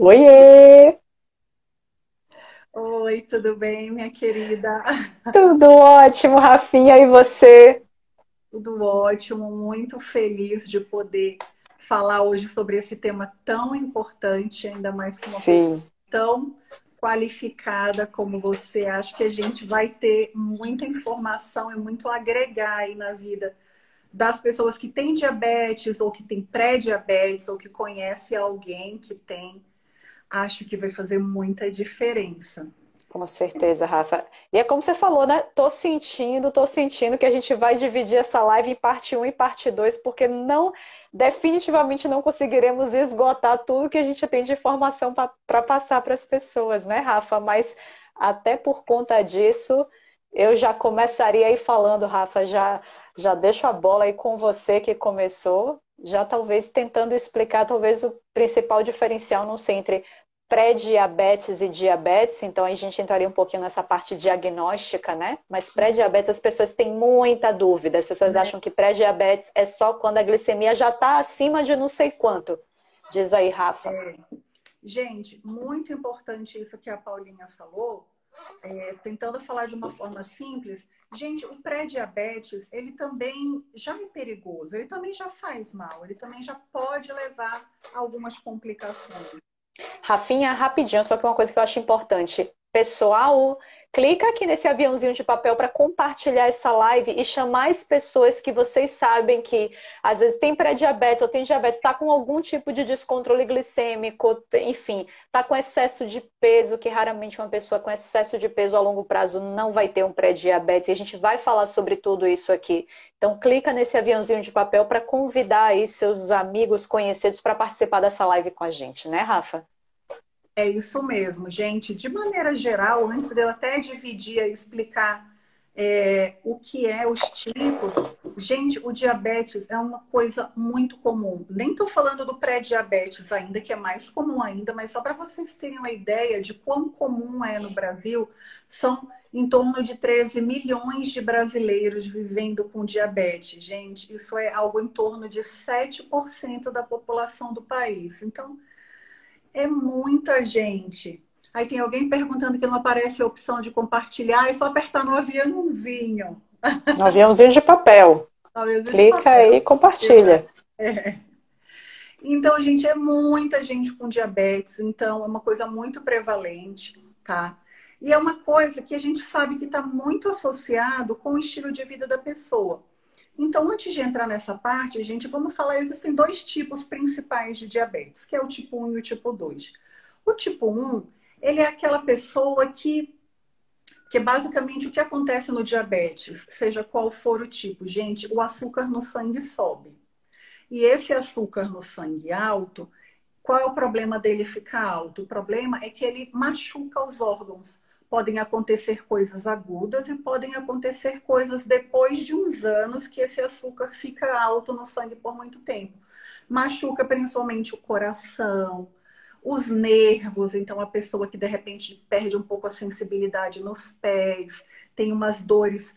Oiê! Oi, tudo bem, minha querida? Tudo ótimo, Rafinha, e você? Tudo ótimo, muito feliz de poder falar hoje sobre esse tema tão importante, ainda mais com uma pessoa Sim, tão qualificada como você. Acho que a gente vai ter muita informação e muito a agregar aí na vida das pessoas que têm diabetes ou que têm pré-diabetes ou que conhecem alguém que tem. Acho que vai fazer muita diferença. com certeza, Rafa. E é como você falou, né? Tô sentindo que a gente vai dividir essa live em parte um e parte 2, porque definitivamente não conseguiremos esgotar tudo que a gente tem de informação para passar para as pessoas, né, Rafa? Mas até por conta disso, eu já começaria aí falando, Rafa, já deixo a bola aí com você que começou, já talvez tentando explicar talvez o principal diferencial, não sei, entre pré-diabetes e diabetes, então a gente entraria um pouquinho nessa parte diagnóstica, né? Mas pré-diabetes as pessoas têm muita dúvida, as pessoas acham que pré-diabetes é só quando a glicemia já está acima de não sei quanto. Diz aí, Rafa. Gente, muito importante isso que a Paulinha falou, tentando falar de uma forma simples. Gente, o pré-diabetes, ele também já é perigoso, ele também já faz mal, ele também já pode levar a algumas complicações. Rafinha, rapidinho, só que uma coisa que eu acho importante. Pessoal, clica aqui nesse aviãozinho de papel para compartilhar essa live e chamar as pessoas que vocês sabem que às vezes tem pré-diabetes ou tem diabetes, está com algum tipo de descontrole glicêmico, enfim, está com excesso de peso, que raramente uma pessoa com excesso de peso a longo prazo não vai ter um pré-diabetes. E a gente vai falar sobre tudo isso aqui. Então, clica nesse aviãozinho de papel para convidar aí seus amigos conhecidos para participar dessa live com a gente, né, Rafa? É isso mesmo, gente. De maneira geral, antes de eu até dividir e explicar o que é os tipos, gente, o diabetes é uma coisa muito comum. Nem estou falando do pré-diabetes ainda, que é mais comum ainda, mas só para vocês terem uma ideia de quão comum é no Brasil, são em torno de 13 milhões de brasileiros vivendo com diabetes. Gente, isso é algo em torno de 7% da população do país. Então, é muita gente. Aí tem alguém perguntando que não aparece a opção de compartilhar, é só apertar no aviãozinho, Um aviãozinho de papel. no aviãozinho de Clica aí papel. e compartilha. É. Então, gente, é muita gente com diabetes, então é uma coisa muito prevalente, tá? E é uma coisa que a gente sabe que está muito associado com o estilo de vida da pessoa. Então, antes de entrar nessa parte, gente, vamos falar, existem dois tipos principais de diabetes, que é o tipo um e o tipo 2. O tipo um, ele é aquela pessoa que basicamente o que acontece no diabetes, seja qual for o tipo, gente, o açúcar no sangue sobe. E esse açúcar no sangue alto, qual é o problema dele ficar alto? O problema é que ele machuca os órgãos. Podem acontecer coisas agudas e podem acontecer coisas depois de uns anos que esse açúcar fica alto no sangue por muito tempo. Machuca principalmente o coração, os nervos, então a pessoa que de repente perde um pouco a sensibilidade nos pés, tem umas dores,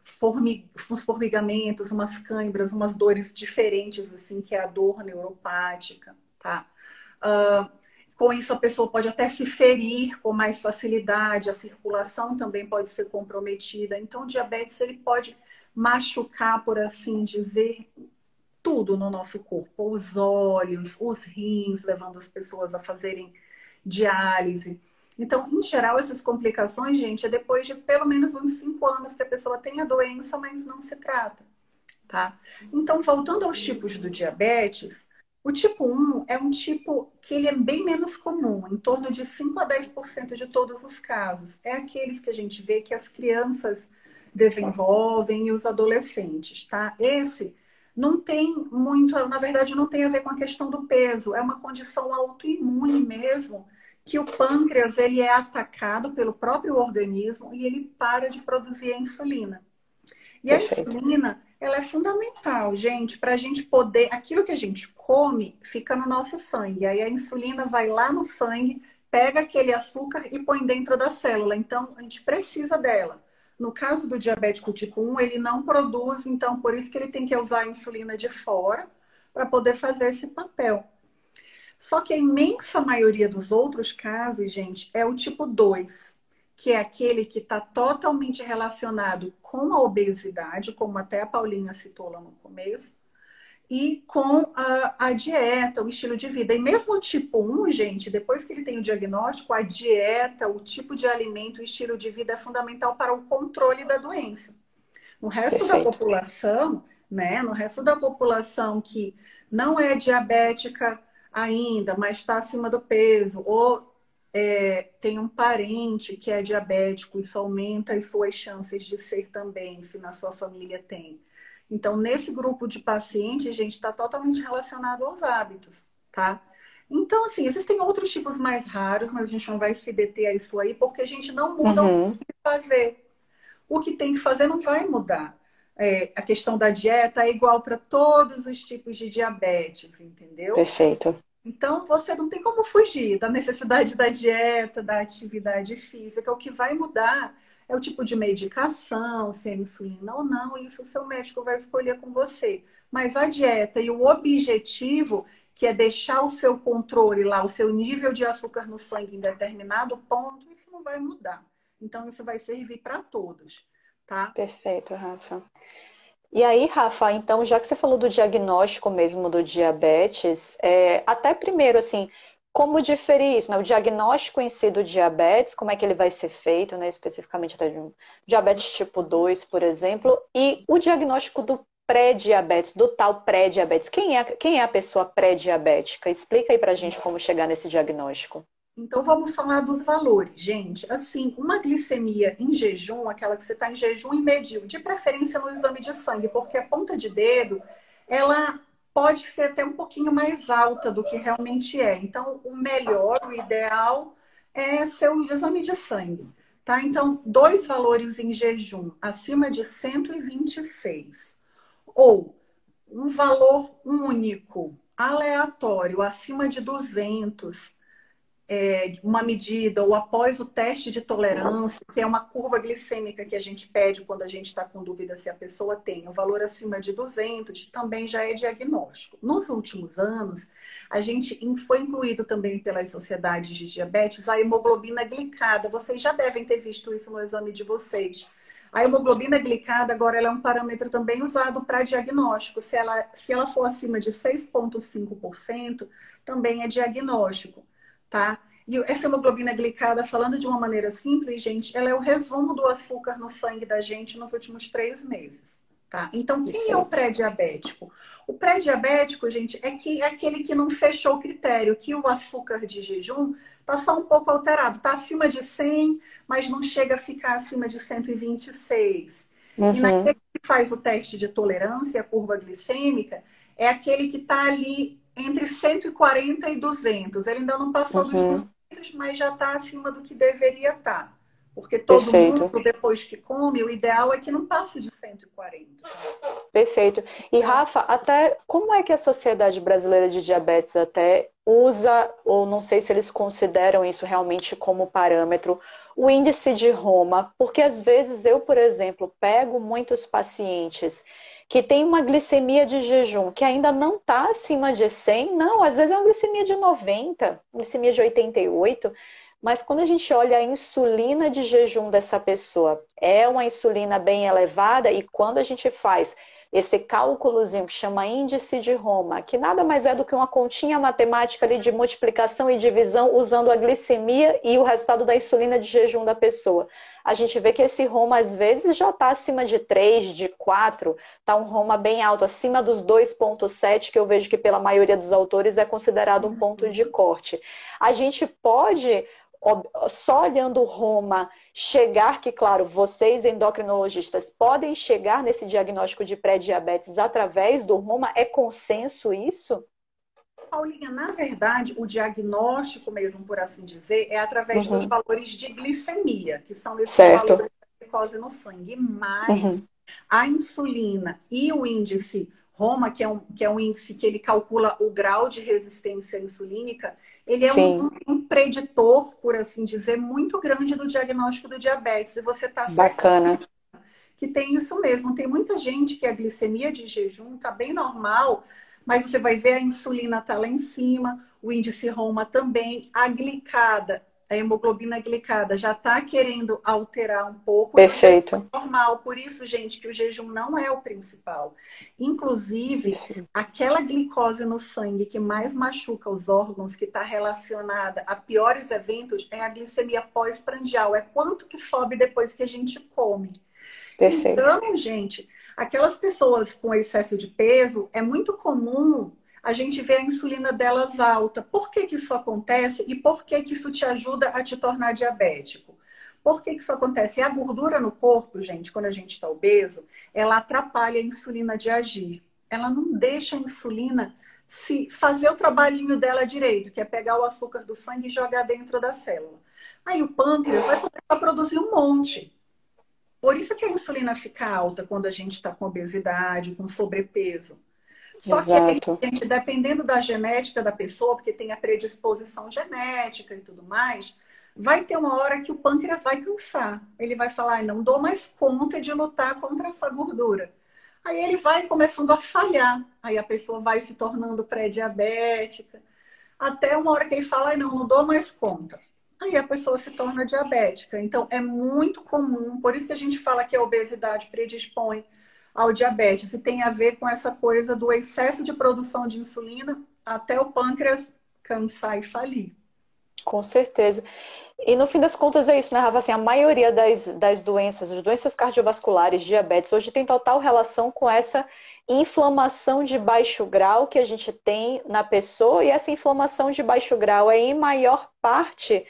uns formigamentos, umas câimbras, umas dores diferentes, assim, que é a dor neuropática, tá? Uh, com isso, a pessoa pode até se ferir com mais facilidade, a circulação também pode ser comprometida. Então, o diabetes ele pode machucar, por assim dizer, tudo no nosso corpo: os olhos, os rins, levando as pessoas a fazerem diálise. Então, em geral, essas complicações, gente, é depois de pelo menos uns 5 anos que a pessoa tem a doença, mas não se trata, tá? Então, voltando aos tipos do diabetes, o tipo um é um tipo que ele é bem menos comum, em torno de 5 a 10% de todos os casos. É aqueles que a gente vê que as crianças desenvolvem e os adolescentes, tá? Esse não tem muito, na verdade, não tem a ver com a questão do peso, é uma condição autoimune mesmo, que o pâncreas ele é atacado pelo próprio organismo e ele para de produzir a insulina. E a Perfeito. insulina, ela é fundamental, gente, para a gente poder. Aquilo que a gente come fica no nosso sangue. Aí a insulina vai lá no sangue, pega aquele açúcar e põe dentro da célula. Então, a gente precisa dela. No caso do diabético tipo um, ele não produz, então por isso que ele tem que usar a insulina de fora para poder fazer esse papel. Só que a imensa maioria dos outros casos, gente, é o tipo 2, que é aquele que está totalmente relacionado com a obesidade, como até a Paulinha citou lá no começo, e com a dieta, o estilo de vida. E mesmo o tipo 1, gente, depois que ele tem o diagnóstico, a dieta, o tipo de alimento, o estilo de vida é fundamental para o controle da doença. No resto da Perfeito. população, né? No resto da população que não é diabética ainda, mas está acima do peso, ou tem um parente que é diabético, isso aumenta as suas chances de ser também, se na sua família tem. Então, nesse grupo de pacientes, gente, está totalmente relacionado aos hábitos, tá? Então, assim, existem outros tipos mais raros, mas a gente não vai se deter a isso aí, porque a gente não muda o que Uhum. tem que fazer. O que tem que fazer não vai mudar. A questão da dieta é igual para todos os tipos de diabetes, entendeu? Perfeito. Então, você não tem como fugir da necessidade da dieta, da atividade física. O que vai mudar é o tipo de medicação, se é insulina ou não, e isso o seu médico vai escolher com você. Mas a dieta e o objetivo, que é deixar o seu controle lá, o seu nível de açúcar no sangue em determinado ponto, isso não vai mudar. Então, isso vai servir para todos, tá? Perfeito, Rafa. E aí, Rafa, então, já que você falou do diagnóstico mesmo do diabetes, até primeiro, assim, como diferir isso, né? O diagnóstico em si do diabetes, como é que ele vai ser feito, né? Especificamente até de um diabetes tipo 2, por exemplo, e o diagnóstico do pré-diabetes, do tal pré-diabetes. Quem é a pessoa pré-diabética? Explica aí pra gente como chegar nesse diagnóstico. Então vamos falar dos valores, gente. Assim, uma glicemia em jejum, aquela que você está em jejum e mediu, de preferência no exame de sangue, porque a ponta de dedo, ela pode ser até um pouquinho mais alta do que realmente é. Então, o melhor, o ideal é ser o exame de sangue, tá? Então, dois valores em jejum, acima de 126, ou um valor único, aleatório, acima de 200, uma medida ou após o teste de tolerância, que é uma curva glicêmica que a gente pede quando a gente está com dúvida se a pessoa tem o valor acima de 200, também já é diagnóstico. Nos últimos anos, a gente foi incluído também pelas sociedades de diabetes a hemoglobina glicada. Vocês já devem ter visto isso no exame de vocês. A hemoglobina glicada agora ela é um parâmetro também usado para diagnóstico. Se ela for acima de 6,5%, também é diagnóstico, tá? E essa hemoglobina glicada, falando de uma maneira simples, gente, ela é o resumo do açúcar no sangue da gente nos últimos 3 meses, tá? Então, quem é o Perfeito. pré-diabético? O pré-diabético, gente, é aquele que não fechou o critério, que o açúcar de jejum está só um pouco alterado, está acima de 100, mas não chega a ficar acima de 126. E Uhum, naquele que faz o teste de tolerância, a curva glicêmica, é aquele que está ali entre 140 e 200. Ele ainda não passou dos uhum, 200, mas já está acima do que deveria estar. Porque todo mundo, perfeito. depois que come, o ideal é que não passe de 140. Perfeito. E Então, Rafa, até como é que a Sociedade Brasileira de Diabetes até usa, ou não sei se eles consideram isso realmente como parâmetro, o índice de Roma? Porque às vezes eu, por exemplo, pego muitos pacientes que têm uma glicemia de jejum que ainda não está acima de 100, não, às vezes é uma glicemia de 90, glicemia de 88, mas quando a gente olha a insulina de jejum dessa pessoa, é uma insulina bem elevada e quando a gente faz esse cálculozinho que chama índice de Roma, que nada mais é do que uma continha matemática ali de multiplicação e divisão usando a glicemia e o resultado da insulina de jejum da pessoa. A gente vê que esse Roma às vezes já está acima de 3, de 4, está um Roma bem alto, acima dos 2,7, que eu vejo que pela maioria dos autores é considerado um ponto de corte. A gente pode, só olhando Roma, chegar que, claro, vocês endocrinologistas podem chegar nesse diagnóstico de pré-diabetes através do Roma? É consenso isso? Paulinha, na verdade, o diagnóstico mesmo, por assim dizer, é através dos Uhum. valores de glicemia, que são esses Certo. valores da glicose no sangue. Mas Uhum. a insulina e o índice Roma, que é um índice que ele calcula o grau de resistência insulínica, ele é um, Sim, um preditor, por assim dizer, muito grande do diagnóstico do diabetes. E você está certo bacana. que tem isso mesmo. Tem muita gente que a glicemia de jejum está bem normal, Mas você vai ver a insulina tá lá em cima, o índice Roma também, a glicada, a hemoglobina glicada já está querendo alterar um pouco e o jejum Perfeito. é normal. Por isso, gente, que o jejum não é o principal. Inclusive, Perfeito. aquela glicose no sangue que mais machuca os órgãos, que está relacionada a piores eventos, é a glicemia pós-prandial. É quanto que sobe depois que a gente come. Perfeito. Então, gente, aquelas pessoas com excesso de peso, é muito comum a gente ver a insulina delas alta. Por que que isso acontece e por que que isso te ajuda a te tornar diabético? Por que que isso acontece? E a gordura no corpo, gente, quando a gente está obeso, ela atrapalha a insulina de agir. Ela não deixa a insulina se fazer o trabalhinho dela direito, que é pegar o açúcar do sangue e jogar dentro da célula. Aí o pâncreas vai começar a produzir um monte. Por isso que a insulina fica alta quando a gente está com obesidade, com sobrepeso. Só que aí, Exato. gente, dependendo da genética da pessoa, porque tem a predisposição genética e tudo mais, vai ter uma hora que o pâncreas vai cansar. Ele vai falar, não dou mais conta de lutar contra essa gordura. Aí ele vai começando a falhar. Aí a pessoa vai se tornando pré-diabética. Até uma hora que ele fala, não, não dou mais conta. Aí a pessoa se torna diabética. Então, é muito comum, por isso que a gente fala que a obesidade predispõe ao diabetes. E tem a ver com essa coisa do excesso de produção de insulina até o pâncreas cansar e falir. Com certeza. E no fim das contas é isso, né, Rafa? Assim, a maioria das doenças, as doenças cardiovasculares, diabetes, hoje tem total relação com essa inflamação de baixo grau que a gente tem na pessoa, e essa inflamação de baixo grau é em maior parte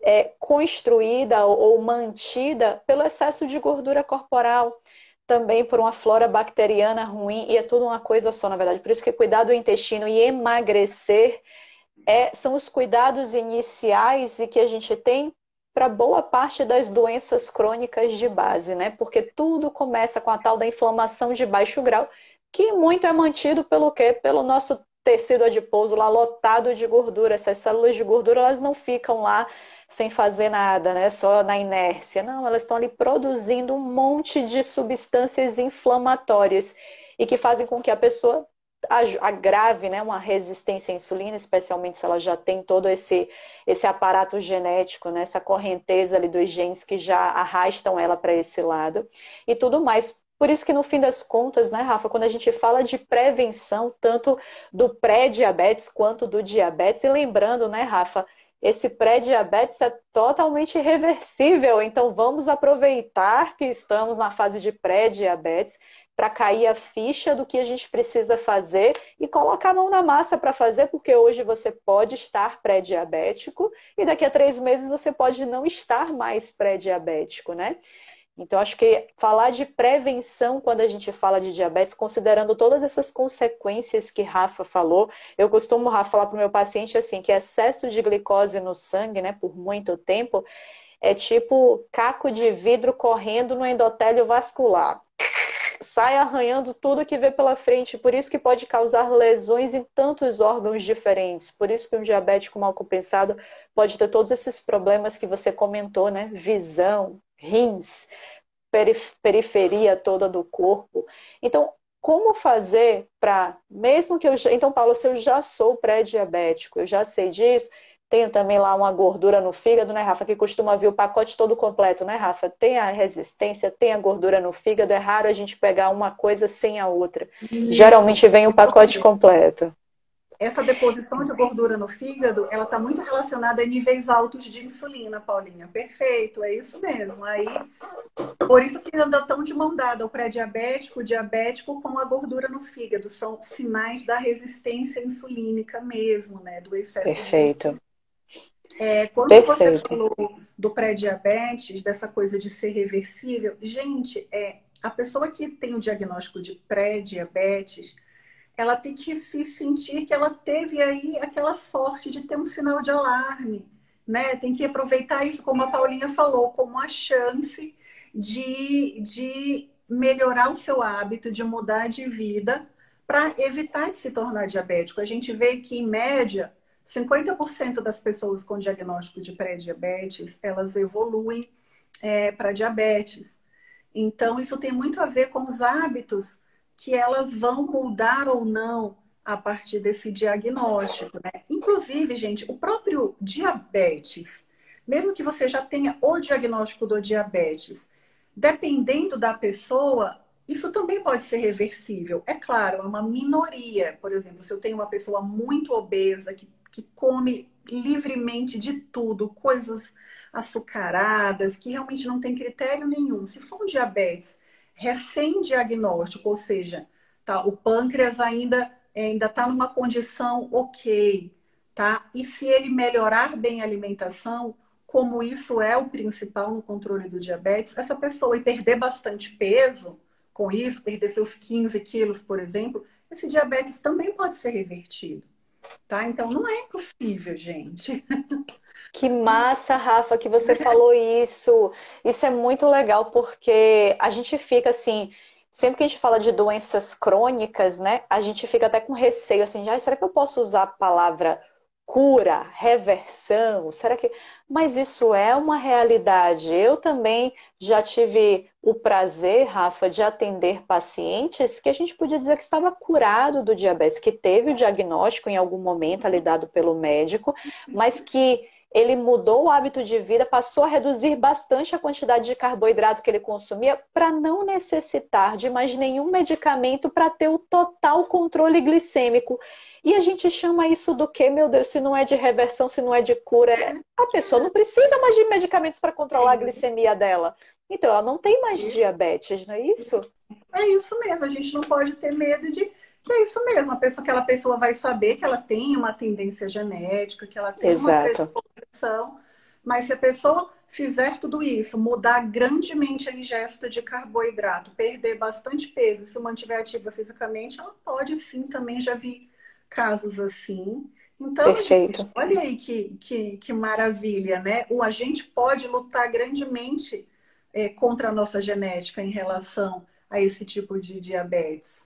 construída ou mantida pelo excesso de gordura corporal, também por uma flora bacteriana ruim, e é tudo uma coisa só, na verdade. Por isso que cuidar do intestino e emagrecer são os cuidados iniciais e que a gente tem para boa parte das doenças crônicas de base, né? Porque tudo começa com a tal da inflamação de baixo grau, que muito é mantido pelo quê? Pelo nosso tecido adiposo lá lotado de gordura. Essas células de gordura, elas não ficam lá sem fazer nada, né? Só na inércia. Não, elas estão ali produzindo um monte de substâncias inflamatórias e que fazem com que a pessoa agrave, né, uma resistência à insulina, especialmente se ela já tem todo esse aparato genético, né, essa correnteza ali dos genes que já arrastam ela para esse lado e tudo mais. Por isso que no fim das contas, né, Rafa, quando a gente fala de prevenção, tanto do pré-diabetes quanto do diabetes, e lembrando, né, Rafa, esse pré-diabetes é totalmente reversível, então vamos aproveitar que estamos na fase de pré-diabetes para cair a ficha do que a gente precisa fazer e colocar a mão na massa para fazer, porque hoje você pode estar pré-diabético e daqui a 3 meses você pode não estar mais pré-diabético, né? Então, acho que falar de prevenção quando a gente fala de diabetes, considerando todas essas consequências que Rafa falou, eu costumo, Rafa, falar para o meu paciente assim, que excesso de glicose no sangue, né, por muito tempo, é tipo caco de vidro correndo no endotélio vascular. Sai arranhando tudo que vê pela frente, por isso que pode causar lesões em tantos órgãos diferentes. Por isso que um diabético mal compensado pode ter todos esses problemas que você comentou, né? Visão, rins, periferia toda do corpo. Então, como fazer para, mesmo que eu... Então, Paulo, se eu já sou pré-diabético, eu já sei disso, tenho também lá uma gordura no fígado, né, Rafa? Que costuma vir o pacote todo completo, né, Rafa? Tem a resistência, tem a gordura no fígado. É raro a gente pegar uma coisa sem a outra. Isso. Geralmente vem o pacote completo. Essa deposição de gordura no fígado, ela está muito relacionada a níveis altos de insulina, Paulinha. Perfeito, é isso mesmo. Aí, por isso que anda tão de mão dada o pré-diabético, o diabético com a gordura no fígado. São sinais da resistência insulínica mesmo, né? Do excesso de Perfeito. insulina. Quando você Perfeito. falou do pré-diabetes, dessa coisa de ser reversível, gente, a pessoa que tem o diagnóstico de pré-diabetes, ela tem que se sentir que ela teve aí aquela sorte de ter um sinal de alarme, né? Tem que aproveitar isso, como a Paulinha falou, como uma chance de melhorar o seu hábito, de mudar de vida, para evitar de se tornar diabético. A gente vê que, em média, 50% das pessoas com diagnóstico de pré-diabetes, elas evoluem para diabetes. Então, isso tem muito a ver com os hábitos que elas vão mudar ou não a partir desse diagnóstico, né? Inclusive, gente, o próprio diabetes, mesmo que você já tenha o diagnóstico do diabetes, dependendo da pessoa, isso também pode ser reversível. É claro, é uma minoria. Por exemplo, se eu tenho uma pessoa muito obesa, que come livremente de tudo, coisas açucaradas, que realmente não tem critério nenhum. Se for um diabetes recém-diagnóstico, ou seja, tá, o pâncreas ainda está numa condição ok, tá? E se ele melhorar bem a alimentação, como isso é o principal no controle do diabetes, essa pessoa e perder bastante peso com isso, perder seus 15 quilos, por exemplo, esse diabetes também pode ser revertido, tá? Então, não é impossível, gente. Que massa, Rafa, que você falou isso. Isso é muito legal porque a gente fica assim, sempre que a gente fala de doenças crônicas, né, a gente fica até com receio assim, de, será que eu posso usar a palavra cura, reversão? Será que... Mas isso é uma realidade. Eu também já tive o prazer, Rafa, de atender pacientes que a gente podia dizer que estava curado do diabetes, que teve o diagnóstico em algum momento ali dado pelo médico, mas que ele mudou o hábito de vida, passou a reduzir bastante a quantidade de carboidrato que ele consumia para não necessitar de mais nenhum medicamento para ter o total controle glicêmico. E a gente chama isso do quê, meu Deus, se não é de reversão, se não é de cura? A pessoa não precisa mais de medicamentos para controlar a glicemia dela. Então, ela não tem mais diabetes, não é isso? É isso mesmo, a gente não pode ter medo de que é isso mesmo, aquela pessoa vai saber que ela tem uma tendência genética, que ela tem uma Exato. predisposição, mas se a pessoa fizer tudo isso, mudar grandemente a ingesta de carboidrato, perder bastante peso, se mantiver ativa fisicamente, ela pode sim, também já vi casos assim. Então, gente, Perfeito. olha aí que maravilha, né? A gente pode lutar grandemente contra a nossa genética em relação a esse tipo de diabetes.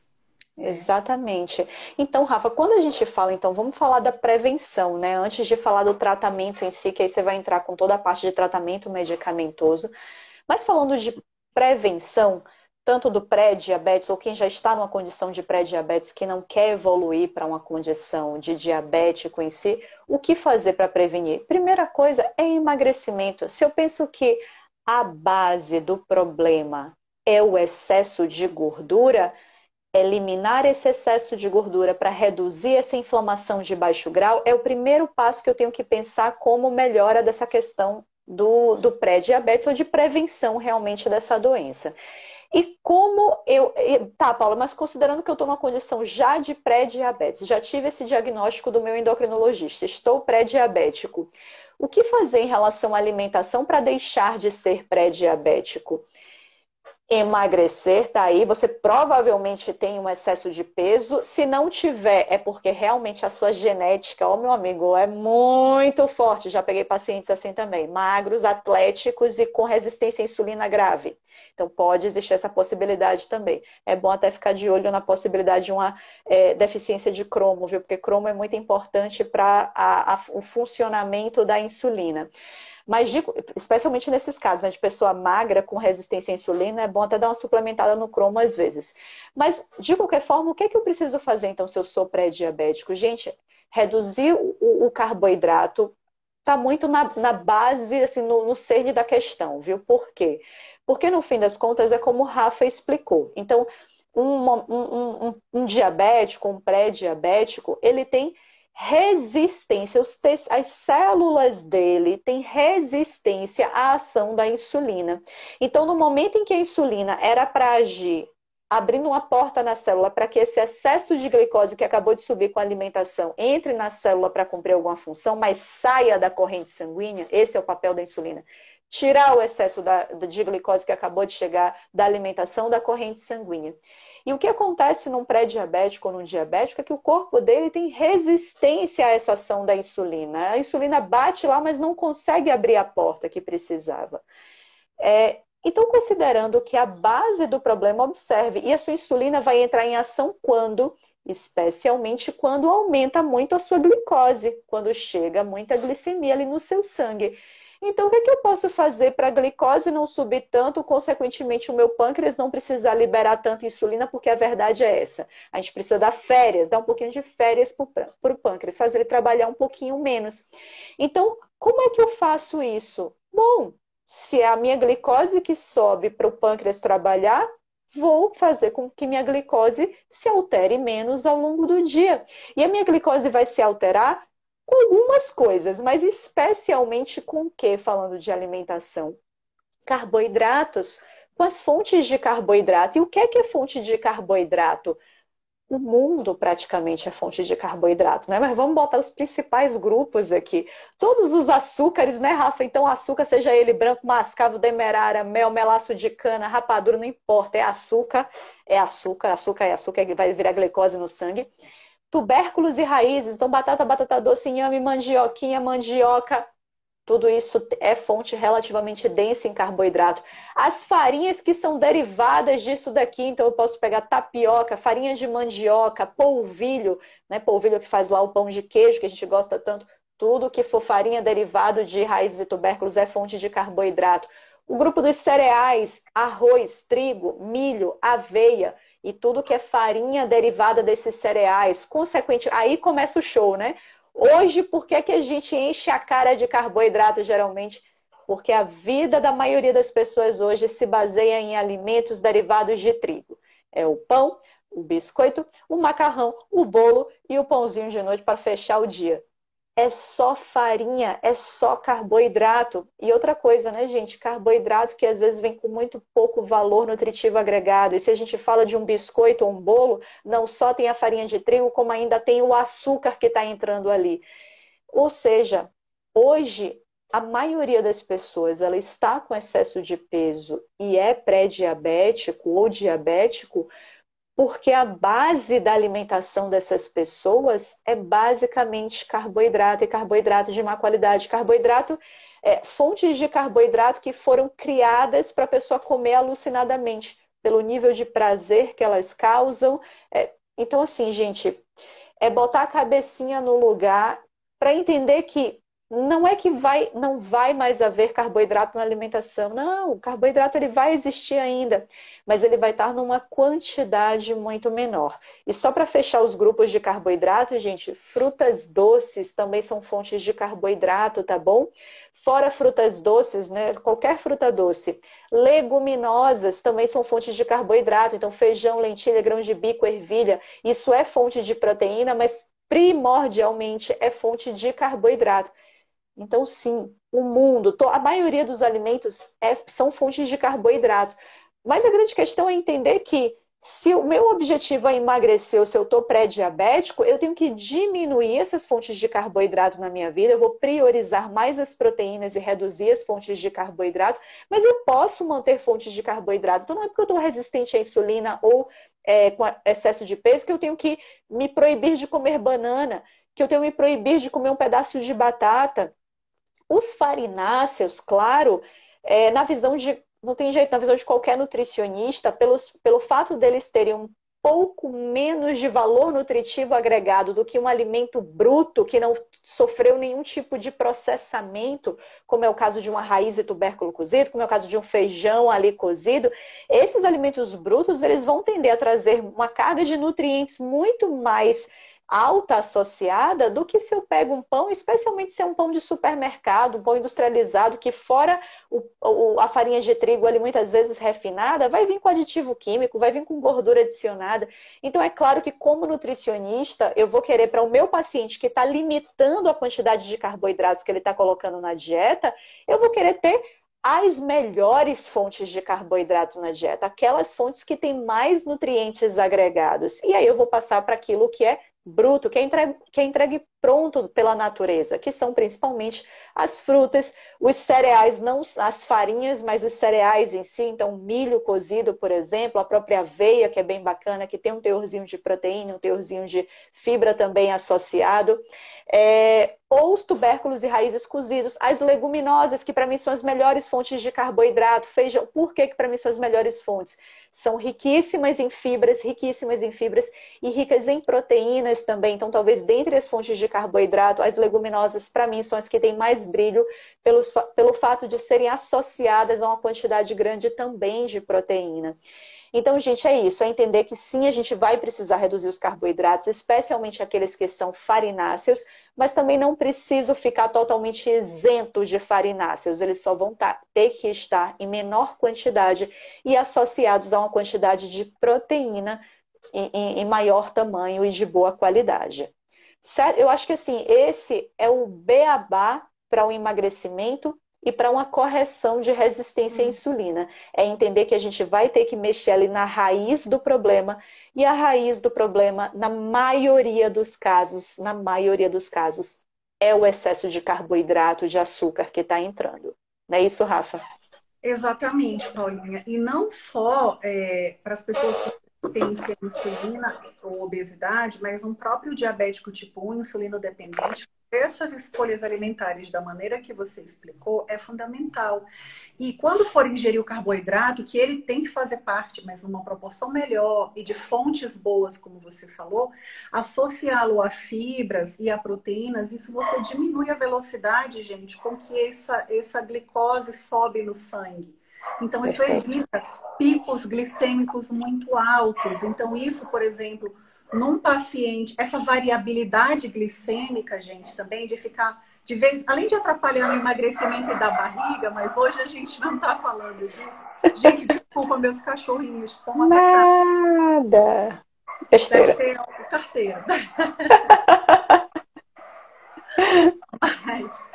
Exatamente. Então, Rafa, quando a gente fala, então, vamos falar da prevenção, né? Antes de falar do tratamento em si, que aí você vai entrar com toda a parte de tratamento medicamentoso. Mas falando de prevenção, tanto do pré-diabetes, ou quem já está numa condição de pré-diabetes que não quer evoluir para uma condição de diabético em si, o que fazer para prevenir? Primeira coisa é emagrecimento. Se eu penso que a base do problema é o excesso de gordura, eliminar esse excesso de gordura para reduzir essa inflamação de baixo grau é o primeiro passo que eu tenho que pensar como melhora dessa questão do pré-diabetes ou de prevenção realmente dessa doença. E como eu... Tá, Paula, mas considerando que eu estou numa condição já de pré-diabetes, já tive esse diagnóstico do meu endocrinologista, estou pré-diabético, o que fazer em relação à alimentação para deixar de ser pré-diabético? Emagrecer, tá aí, você provavelmente tem um excesso de peso. Se não tiver, é porque realmente a sua genética, ó, meu amigo, é muito forte. Já peguei pacientes assim também, magros, atléticos e com resistência à insulina grave. Então pode existir essa possibilidade também. É bom até ficar de olho na possibilidade de uma deficiência de cromo, viu? Porque cromo é muito importante para o funcionamento da insulina. Mas, especialmente nesses casos, né, de pessoa magra com resistência à insulina, é bom até dar uma suplementada no cromo às vezes. Mas, de qualquer forma, o que é que eu preciso fazer, então, se eu sou pré-diabético? Gente, reduzir o carboidrato está muito na base, assim, no cerne da questão, viu? Por quê? Porque, no fim das contas, é como o Rafa explicou. Então, um diabético, um pré-diabético, ele tem resistência, as células dele têm resistência à ação da insulina. Então, no momento em que a insulina era para agir, abrindo uma porta na célula para que esse excesso de glicose que acabou de subir com a alimentação entre na célula para cumprir alguma função, mas saia da corrente sanguínea, esse é o papel da insulina. Tirar o excesso de glicose que acabou de chegar da alimentação da corrente sanguínea. E o que acontece num pré-diabético ou num diabético é que o corpo dele tem resistência a essa ação da insulina. A insulina bate lá, mas não consegue abrir a porta que precisava. Então, considerando que a base do problema, observe, e a sua insulina vai entrar em ação quando? Especialmente quando aumenta muito a sua glicose, quando chega muita glicemia ali no seu sangue. Então, o que é que eu posso fazer para a glicose não subir tanto, consequentemente o meu pâncreas não precisar liberar tanta insulina, porque a verdade é essa. A gente precisa dar férias, dar um pouquinho de férias para o pâncreas, fazer ele trabalhar um pouquinho menos. Então, como é que eu faço isso? Bom, se é a minha glicose que sobe para o pâncreas trabalhar, vou fazer com que minha glicose se altere menos ao longo do dia. E a minha glicose vai se alterar com algumas coisas, mas especialmente com o que, falando de alimentação? Carboidratos, com as fontes de carboidrato. E o que é fonte de carboidrato? O mundo praticamente é fonte de carboidrato, né? Mas vamos botar os principais grupos aqui. Todos os açúcares, né, Rafa? Então, açúcar, seja ele branco, mascavo, demerara, mel, melaço de cana, rapadura, não importa. É açúcar, é açúcar, açúcar é açúcar, vai virar glicose no sangue. Tubérculos e raízes, então batata, batata doce, inhame, mandioquinha, mandioca, tudo isso é fonte relativamente densa em carboidrato. As farinhas que são derivadas disso daqui, então eu posso pegar tapioca, farinha de mandioca, polvilho, né? Polvilho que faz lá o pão de queijo, que a gente gosta tanto. Tudo que for farinha derivado de raízes e tubérculos é fonte de carboidrato. O grupo dos cereais, arroz, trigo, milho, aveia e tudo que é farinha derivada desses cereais. Consequente, aí começa o show, né? Hoje, por que a gente enche a cara de carboidrato geralmente? Porque a vida da maioria das pessoas hoje se baseia em alimentos derivados de trigo. É o pão, o biscoito, o macarrão, o bolo e o pãozinho de noite para fechar o dia. É só farinha, é só carboidrato. E outra coisa, né, gente? Carboidrato que às vezes vem com muito pouco valor nutritivo agregado. E se a gente fala de um biscoito ou um bolo, não só tem a farinha de trigo, como ainda tem o açúcar que está entrando ali. Ou seja, hoje a maioria das pessoas ela está com excesso de peso e é pré-diabético ou diabético porque a base da alimentação dessas pessoas é basicamente carboidrato e carboidrato de má qualidade. Carboidrato, fontes de carboidrato que foram criadas para a pessoa comer alucinadamente, pelo nível de prazer que elas causam. Então, assim, gente, é botar a cabecinha no lugar para entender que não é que não vai mais haver carboidrato na alimentação. Não, o carboidrato ele vai existir ainda, mas ele vai estar numa quantidade muito menor. E só para fechar os grupos de carboidrato, gente, frutas doces também são fontes de carboidrato, tá bom? Fora frutas doces, né? Qualquer fruta doce. Leguminosas também são fontes de carboidrato. Então, feijão, lentilha, grão de bico, ervilha, isso é fonte de proteína, mas primordialmente é fonte de carboidrato. Então, sim, o mundo, a maioria dos alimentos são fontes de carboidrato. Mas a grande questão é entender que se o meu objetivo é emagrecer ou se eu estou pré-diabético, eu tenho que diminuir essas fontes de carboidrato na minha vida, eu vou priorizar mais as proteínas e reduzir as fontes de carboidrato, mas eu posso manter fontes de carboidrato. Então não é porque eu estou resistente à insulina ou com excesso de peso que eu tenho que me proibir de comer banana, que eu tenho que me proibir de comer um pedaço de batata. Os farináceos, claro, na visão de, não tem jeito, na visão de qualquer nutricionista, pelo fato deles terem um pouco menos de valor nutritivo agregado do que um alimento bruto que não sofreu nenhum tipo de processamento, como é o caso de uma raiz e tubérculo cozido, como é o caso de um feijão ali cozido, esses alimentos brutos eles vão tender a trazer uma carga de nutrientes muito mais alta associada do que se eu pego um pão, especialmente se é um pão de supermercado, um pão industrializado, que fora a farinha de trigo ali muitas vezes refinada, vai vir com aditivo químico, vai vir com gordura adicionada. Então é claro que como nutricionista, eu vou querer para o meu paciente que está limitando a quantidade de carboidratos que ele está colocando na dieta, eu vou querer ter as melhores fontes de carboidrato na dieta, aquelas fontes que têm mais nutrientes agregados. E aí eu vou passar para aquilo que é bruto, que é entregue pronto pela natureza, que são principalmente as frutas, os cereais, não as farinhas, mas os cereais em si, então milho cozido, por exemplo, a própria aveia, que é bem bacana, que tem um teorzinho de proteína, um teorzinho de fibra também associado. ou os tubérculos e raízes cozidos, as leguminosas, que para mim são as melhores fontes de carboidrato, feijão. Por que para mim são as melhores fontes? São riquíssimas em fibras e ricas em proteínas também. Então, talvez dentre as fontes de carboidrato, as leguminosas, para mim, são as que têm mais brilho pelo fato de serem associadas a uma quantidade grande também de proteína. Então, gente, é isso. É entender que sim, a gente vai precisar reduzir os carboidratos, especialmente aqueles que são farináceos, mas também não preciso ficar totalmente isento de farináceos. Eles só vão ter que estar em menor quantidade e associados a uma quantidade de proteína em maior tamanho e de boa qualidade. Certo? Eu acho que assim, esse é o beabá para o emagrecimento e para uma correção de resistência à insulina. É entender que a gente vai ter que mexer ali na raiz do problema, e a raiz do problema, na maioria dos casos, é o excesso de carboidrato, de açúcar que está entrando. Não é isso, Rafa? Exatamente, Paulinha. E não só para as pessoas com resistência à insulina ou obesidade, mas um próprio diabético tipo 1, insulino dependente, essas escolhas alimentares da maneira que você explicou é fundamental. E quando for ingerir o carboidrato, que ele tem que fazer parte, mas numa proporção melhor e de fontes boas, como você falou, associá-lo a fibras e a proteínas, isso você diminui a velocidade, gente, com que essa glicose sobe no sangue. Então, isso evita picos glicêmicos muito altos. Então, isso, por exemplo, num paciente, essa variabilidade glicêmica, gente, também de ficar, de vez, além de atrapalhar no emagrecimento e da barriga, mas hoje a gente não está falando disso. Gente, desculpa, meus cachorrinhos estão atacando. Nada. Besteira. Deve ser o carteiro. Mas,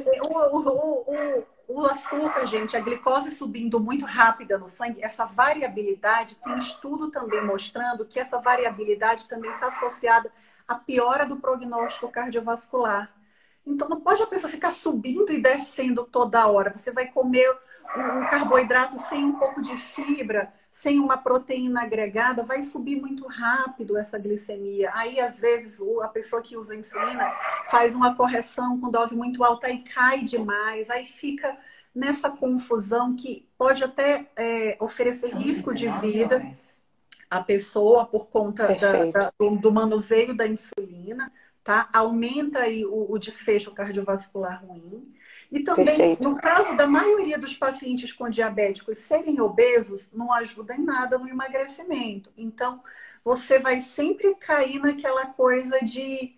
o açúcar, gente, a glicose subindo muito rápida no sangue, essa variabilidade, tem estudo também mostrando que essa variabilidade também está associada à piora do prognóstico cardiovascular. Então, não pode a pessoa ficar subindo e descendo toda hora. Você vai comer um carboidrato sem um pouco de fibra, sem uma proteína agregada, vai subir muito rápido essa glicemia. Aí, às vezes, a pessoa que usa insulina faz uma correção com dose muito alta e cai demais. Aí fica nessa confusão que pode até oferecer risco de vida à pessoa por conta do manuseio da insulina, tá? Aumenta aí o desfecho cardiovascular ruim. E também, no caso da maioria dos pacientes com diabéticos serem obesos, não ajuda em nada no emagrecimento. Então, você vai sempre cair naquela coisa de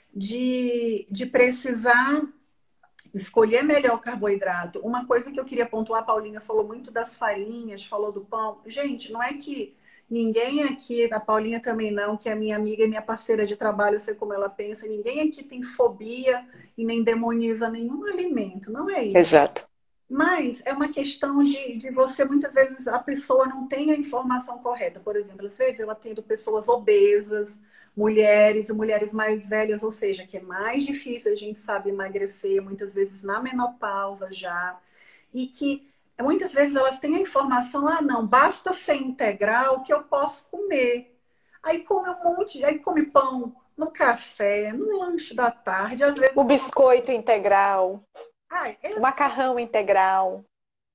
precisar escolher melhor o carboidrato. Uma coisa que eu queria pontuar, a Paulinha falou muito das farinhas, falou do pão. Gente, não é que ninguém aqui, a Paulinha também não, que é minha amiga e minha parceira de trabalho, eu sei como ela pensa, ninguém aqui tem fobia e nem demoniza nenhum alimento, não é isso. Exato. Mas é uma questão de você, muitas vezes, a pessoa não tem a informação correta. Por exemplo, às vezes eu atendo pessoas obesas, mulheres e mulheres mais velhas, ou seja, que é mais difícil, a gente sabe emagrecer, muitas vezes na menopausa já, e que muitas vezes elas têm a informação, não, basta ser integral que eu posso comer. Aí come um monte, aí come pão no café, no lanche da tarde, às vezes... O biscoito integral, o macarrão integral.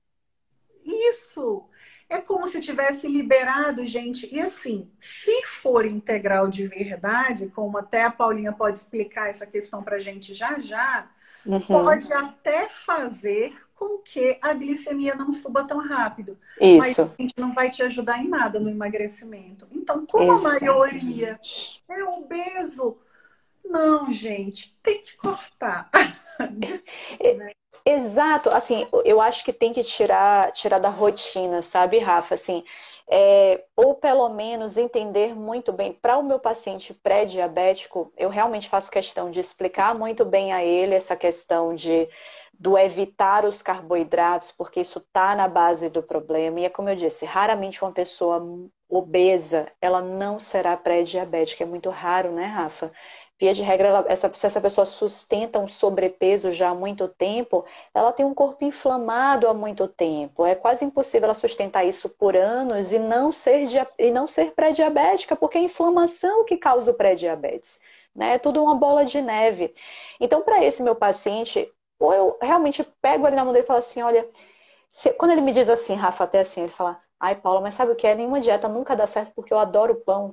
Isso! É como se tivesse liberado, gente. E assim, se for integral de verdade, como até a Paulinha pode explicar essa questão pra gente já já, pode até fazer com que a glicemia não suba tão rápido. Isso. Mas a gente não vai te ajudar em nada no emagrecimento. Então, como a maioria é obeso, não, gente, tem que cortar. Exato, assim, eu acho que tem que tirar da rotina, sabe, Rafa? Assim, ou pelo menos entender muito bem. Para o meu paciente pré-diabético, eu realmente faço questão de explicar muito bem a ele essa questão do evitar os carboidratos, porque isso está na base do problema. E é como eu disse, raramente uma pessoa obesa, ela não será pré-diabética. É muito raro, né, Rafa? Via de regra, se essa pessoa sustenta um sobrepeso já há muito tempo, ela tem um corpo inflamado há muito tempo. É quase impossível ela sustentar isso por anos e não ser pré-diabética, porque é a inflamação que causa o pré-diabetes. né? É tudo uma bola de neve. Então, para esse meu paciente, ou eu realmente pego ele na mão dele e falo assim, olha, quando ele me diz assim, Rafa, até assim, ele fala, ai, Paula, mas sabe o que é? Nenhuma dieta nunca dá certo porque eu adoro pão.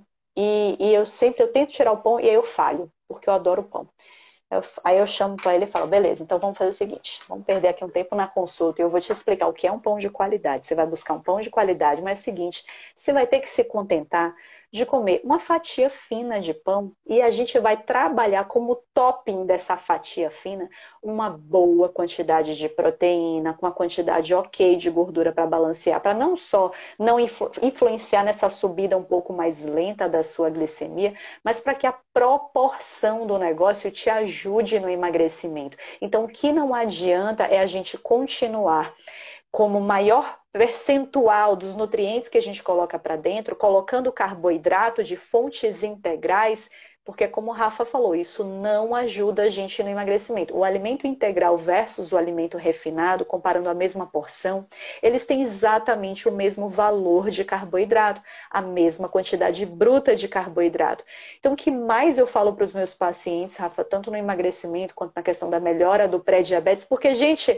E eu tento tirar o pão e aí eu falho, porque eu adoro pão. Aí eu chamo para ele e falo, beleza, então vamos fazer o seguinte, vamos perder aqui um tempo na consulta e eu vou te explicar o que é um pão de qualidade. Você vai buscar um pão de qualidade, mas é o seguinte, você vai ter que se contentar de comer uma fatia fina de pão e a gente vai trabalhar como topping dessa fatia fina uma boa quantidade de proteína, com a quantidade ok de gordura para balancear, para não só não influenciar nessa subida um pouco mais lenta da sua glicemia, mas para que a proporção do negócio te ajude no emagrecimento. Então, o que não adianta é a gente continuar como maior percentual dos nutrientes que a gente coloca para dentro, colocando carboidrato de fontes integrais, porque como o Rafa falou, isso não ajuda a gente no emagrecimento. O alimento integral versus o alimento refinado, comparando a mesma porção, eles têm exatamente o mesmo valor de carboidrato, a mesma quantidade bruta de carboidrato. Então, o que mais eu falo para os meus pacientes, Rafa, tanto no emagrecimento quanto na questão da melhora do pré-diabetes, porque, gente,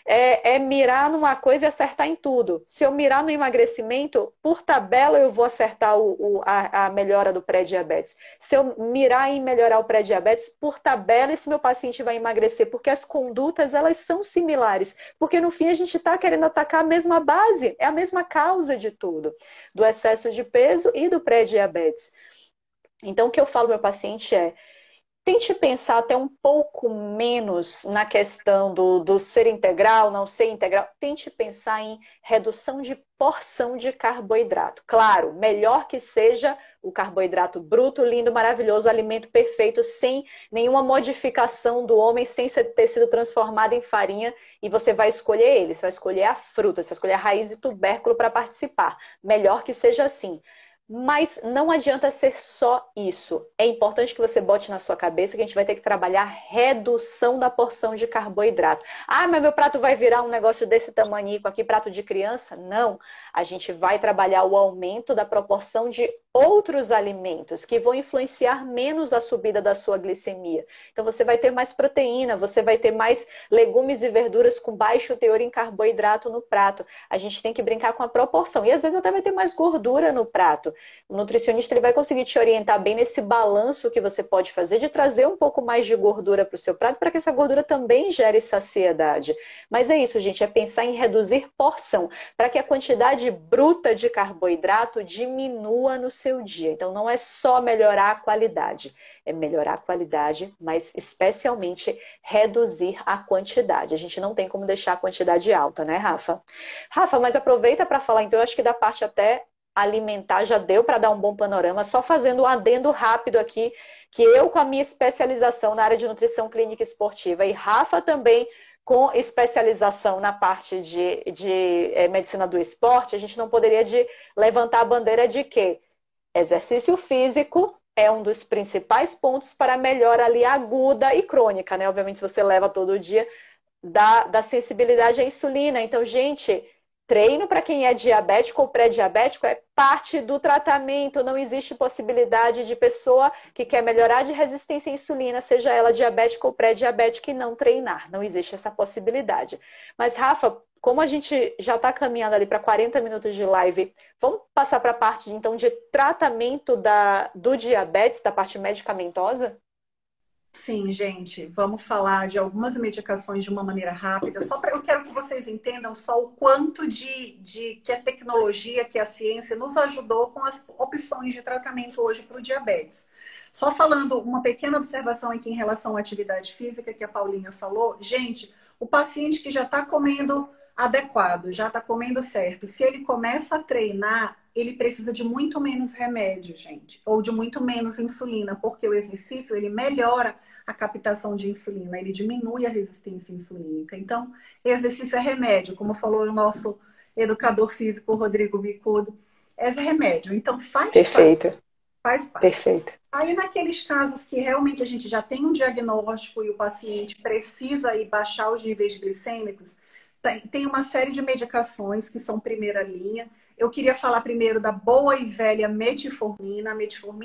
é mirar numa coisa e acertar em tudo. Se eu mirar no emagrecimento, por tabela eu vou acertar a melhora do pré-diabetes. Se eu mirar em melhorar o pré-diabetes, por tabela esse meu paciente vai emagrecer, porque as condutas elas são similares. Porque no fim a gente está querendo atacar a mesma base, é a mesma causa de tudo, do excesso de peso e do pré-diabetes. Então o que eu falo ao meu paciente é, tente pensar até um pouco menos na questão do ser integral, não ser integral. Tente pensar em redução de porção de carboidrato. Claro, melhor que seja o carboidrato bruto, lindo, maravilhoso, alimento perfeito, sem nenhuma modificação do homem, sem ter sido transformado em farinha. E você vai escolher ele, você vai escolher a fruta, você vai escolher a raiz e tubérculo para participar. Melhor que seja assim. Mas não adianta ser só isso. É importante que você bote na sua cabeça que a gente vai ter que trabalhar a redução da porção de carboidrato. Ah, mas meu prato vai virar um negócio desse tamanico aqui, prato de criança? Não. A gente vai trabalhar o aumento da proporção de outros alimentos que vão influenciar menos a subida da sua glicemia. Então você vai ter mais proteína, você vai ter mais legumes e verduras com baixo teor em carboidrato no prato. A gente tem que brincar com a proporção. E às vezes até vai ter mais gordura no prato. O nutricionista ele vai conseguir te orientar bem nesse balanço que você pode fazer de trazer um pouco mais de gordura para o seu prato para que essa gordura também gere saciedade. Mas é isso, gente, é pensar em reduzir porção para que a quantidade bruta de carboidrato diminua no seu dia. Então não é só melhorar a qualidade, é melhorar a qualidade, mas especialmente reduzir a quantidade. A gente não tem como deixar a quantidade alta, né, Rafa? Rafa, mas aproveita para falar, então eu acho que da parte até alimentar já deu para dar um bom panorama, só fazendo um adendo rápido aqui, que eu com a minha especialização na área de nutrição clínica esportiva e Rafa também com especialização na parte de medicina do esporte, a gente não poderia levantar a bandeira de que exercício físico é um dos principais pontos para a melhora ali aguda e crônica, né? Obviamente, se você leva todo dia, da sensibilidade à insulina. Então, gente, treino para quem é diabético ou pré-diabético é parte do tratamento. Não existe possibilidade de pessoa que quer melhorar de resistência à insulina, seja ela diabética ou pré-diabética, e não treinar. Não existe essa possibilidade. Mas, Rafa, como a gente já está caminhando ali para 40 minutos de live, vamos passar para a parte, então, de tratamento do diabetes, da parte medicamentosa? Sim, gente, vamos falar de algumas medicações de uma maneira rápida. Eu quero que vocês entendam só o quanto que a tecnologia, que a ciência nos ajudou com as opções de tratamento hoje para o diabetes. Só falando uma pequena observação aqui em relação à atividade física que a Paulinha falou. Gente, o paciente que já está comendo adequado, já está comendo certo, se ele começa a treinar, ele precisa de muito menos remédio, gente, ou de muito menos insulina, porque o exercício, ele melhora a captação de insulina, ele diminui a resistência insulínica. Então, exercício é remédio, como falou o nosso educador físico, Rodrigo Bicudo, é remédio. Então, Perfeito. Faz parte. Perfeito. Aí, naqueles casos que realmente a gente já tem um diagnóstico e o paciente precisa ir baixar os níveis glicêmicos, tem uma série de medicações que são primeira linha. Eu queria falar primeiro da boa e velha metformina. A metformina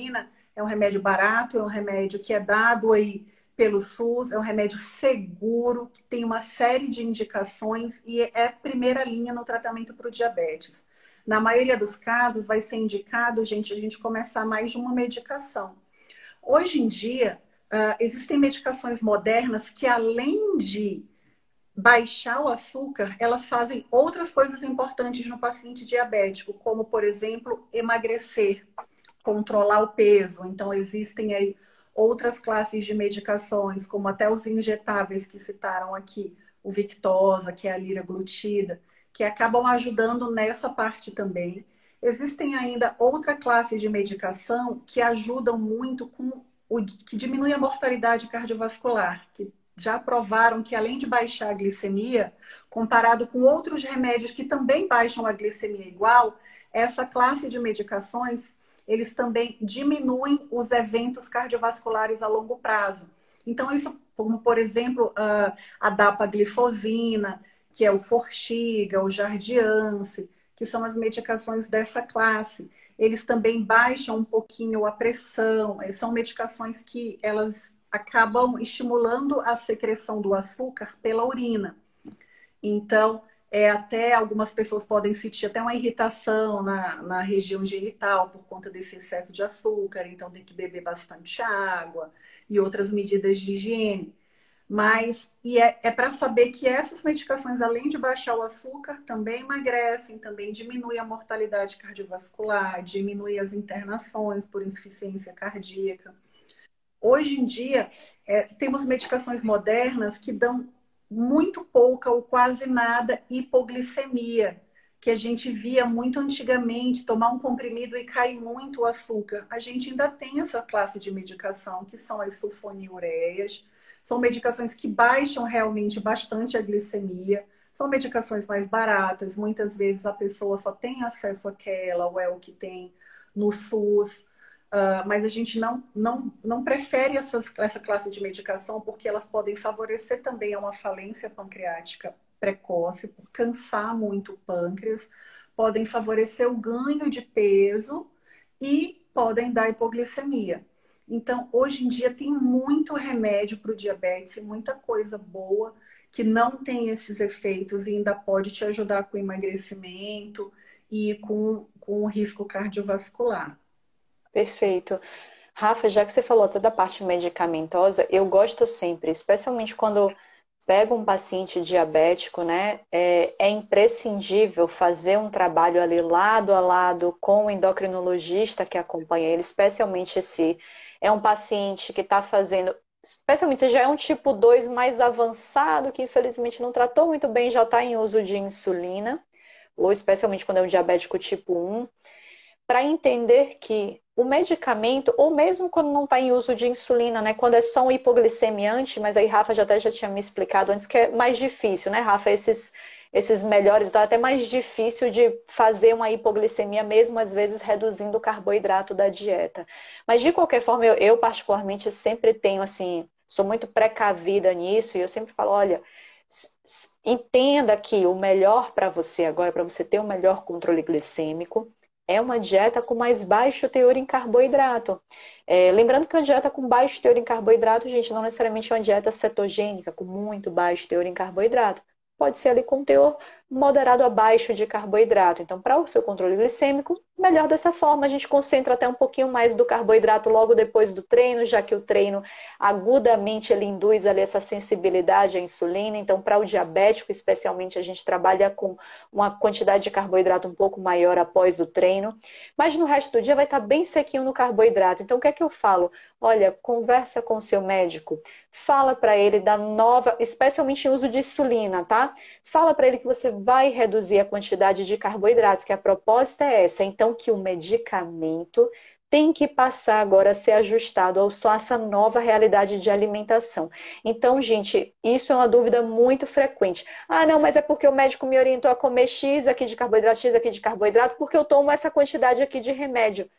É um remédio barato, é um remédio que é dado aí pelo SUS, é um remédio seguro, que tem uma série de indicações e é primeira linha no tratamento para o diabetes. Na maioria dos casos, vai ser indicado, gente, a gente começar mais de uma medicação. Hoje em dia, existem medicações modernas que, além de baixar o açúcar, elas fazem outras coisas importantes no paciente diabético, como, por exemplo, emagrecer, controlar o peso. Então, existem aí outras classes de medicações, como até os injetáveis que citaram aqui, o Victoza, que é a liraglutida, que acabam ajudando nessa parte também. Existem ainda outra classe de medicação que ajudam muito que diminui a mortalidade cardiovascular, que já provaram que além de baixar a glicemia, comparado com outros remédios que também baixam a glicemia igual, essa classe de medicações eles também diminuem os eventos cardiovasculares a longo prazo. Então, isso, como por exemplo, a dapaglifosina, que é o Forxiga, o Jardiance, que são as medicações dessa classe. Eles também baixam um pouquinho a pressão, são medicações que elas acabam estimulando a secreção do açúcar pela urina. Então, até algumas pessoas podem sentir até uma irritação na região genital por conta desse excesso de açúcar, então tem que beber bastante água e outras medidas de higiene. Mas é para saber que essas medicações, além de baixar o açúcar, também emagrecem, também diminui a mortalidade cardiovascular, diminui as internações por insuficiência cardíaca. Hoje em dia, temos medicações modernas que dão muito pouca ou quase nada hipoglicemia, que a gente via muito antigamente, tomar um comprimido e cair muito o açúcar. A gente ainda tem essa classe de medicação, que são as sulfonilureias. São medicações que baixam realmente bastante a glicemia. São medicações mais baratas. Muitas vezes a pessoa só tem acesso àquela, ou é o que tem no SUS. Mas a gente não prefere essa classe de medicação porque elas podem favorecer também a uma falência pancreática precoce, por cansar muito o pâncreas, podem favorecer o ganho de peso e podem dar hipoglicemia. Então, hoje em dia tem muito remédio para o diabetes, muita coisa boa que não tem esses efeitos e ainda pode te ajudar com o emagrecimento e com o risco cardiovascular. Perfeito. Rafa, já que você falou até da parte medicamentosa, eu gosto sempre, especialmente quando pego um paciente diabético, né? É imprescindível fazer um trabalho ali lado a lado com o endocrinologista que acompanha ele, especialmente se é um paciente que está fazendo, especialmente se já é um tipo 2 mais avançado, que infelizmente não tratou muito bem, já está em uso de insulina, ou especialmente quando é um diabético tipo 1, para entender que o medicamento, ou mesmo quando não está em uso de insulina, né? Quando é só um hipoglicemiante, mas aí Rafa já tinha me explicado antes que é mais difícil, né, Rafa? Esses melhores, dá até mais difícil de fazer uma hipoglicemia, mesmo às vezes reduzindo o carboidrato da dieta. Mas de qualquer forma, eu particularmente sempre tenho assim, sou muito precavida nisso, e eu sempre falo, olha, entenda que o melhor para você agora, para você ter o melhor controle glicêmico, é uma dieta com mais baixo teor em carboidrato. Lembrando que uma dieta com baixo teor em carboidrato, gente, não necessariamente é uma dieta cetogênica, com muito baixo teor em carboidrato. Pode ser ali com teor moderado a baixo de carboidrato. Então, para o seu controle glicêmico, melhor dessa forma. A gente concentra até um pouquinho mais do carboidrato logo depois do treino, já que o treino agudamente ele induz ali essa sensibilidade à insulina. Então, para o diabético, especialmente, a gente trabalha com uma quantidade de carboidrato um pouco maior após o treino. Mas no resto do dia vai estar bem sequinho no carboidrato. Então, o que é que eu falo? Olha, conversa com o seu médico. Fala para ele da nova, especialmente em uso de insulina, tá? Fala para ele que você vai reduzir a quantidade de carboidratos, que a proposta é essa. Então, que o medicamento tem que passar agora a ser ajustado à sua nova realidade de alimentação. Então, gente, isso é uma dúvida muito frequente. Ah, não, mas é porque o médico me orientou a comer X aqui de carboidrato, X aqui de carboidrato, porque eu tomo essa quantidade aqui de remédio.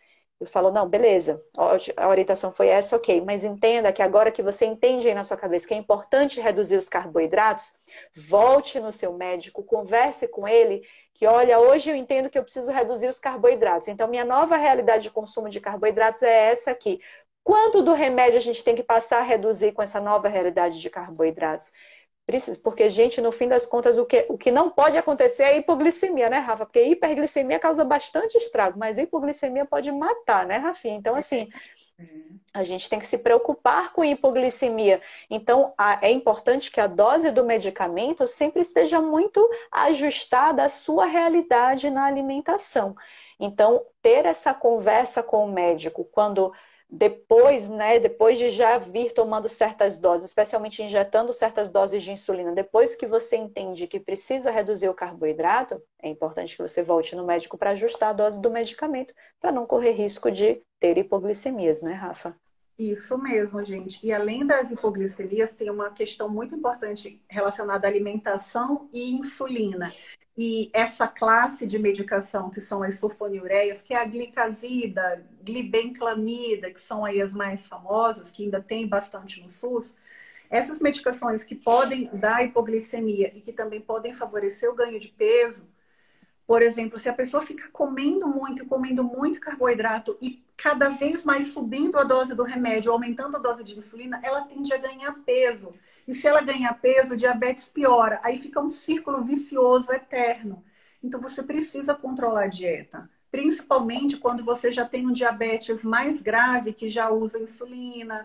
falou, não, beleza, a orientação foi essa, ok, mas entenda que agora que você entende aí na sua cabeça que é importante reduzir os carboidratos, volte no seu médico, converse com ele, que olha, hoje eu entendo que eu preciso reduzir os carboidratos, então minha nova realidade de consumo de carboidratos é essa aqui. Quanto do remédio a gente tem que passar a reduzir com essa nova realidade de carboidratos? Precisa, porque, gente, no fim das contas, o que não pode acontecer é hipoglicemia, né, Rafa? Porque hiperglicemia causa bastante estrago, mas hipoglicemia pode matar, né, Rafinha? Então, assim, a gente tem que se preocupar com hipoglicemia. Então, é importante que a dose do medicamento sempre esteja muito ajustada à sua realidade na alimentação. Então, ter essa conversa com o médico quando depois, né, depois de já vir tomando certas doses, especialmente injetando certas doses de insulina, depois que você entende que precisa reduzir o carboidrato, é importante que você volte no médico para ajustar a dose do medicamento, para não correr risco de ter hipoglicemias, né, Rafa? Isso mesmo, gente. E além das hipoglicemias, tem uma questão muito importante relacionada à alimentação e insulina. E essa classe de medicação, que são as sulfonilureias, que é a glicazida, glibenclamida, que são aí as mais famosas, que ainda tem bastante no SUS, essas medicações que podem dar hipoglicemia e que também podem favorecer o ganho de peso, por exemplo, se a pessoa fica comendo muito carboidrato e cada vez mais subindo a dose do remédio, aumentando a dose de insulina, ela tende a ganhar peso. E se ela ganhar peso, o diabetes piora. Aí fica um círculo vicioso eterno. Então você precisa controlar a dieta. Principalmente quando você já tem um diabetes mais grave, que já usa insulina,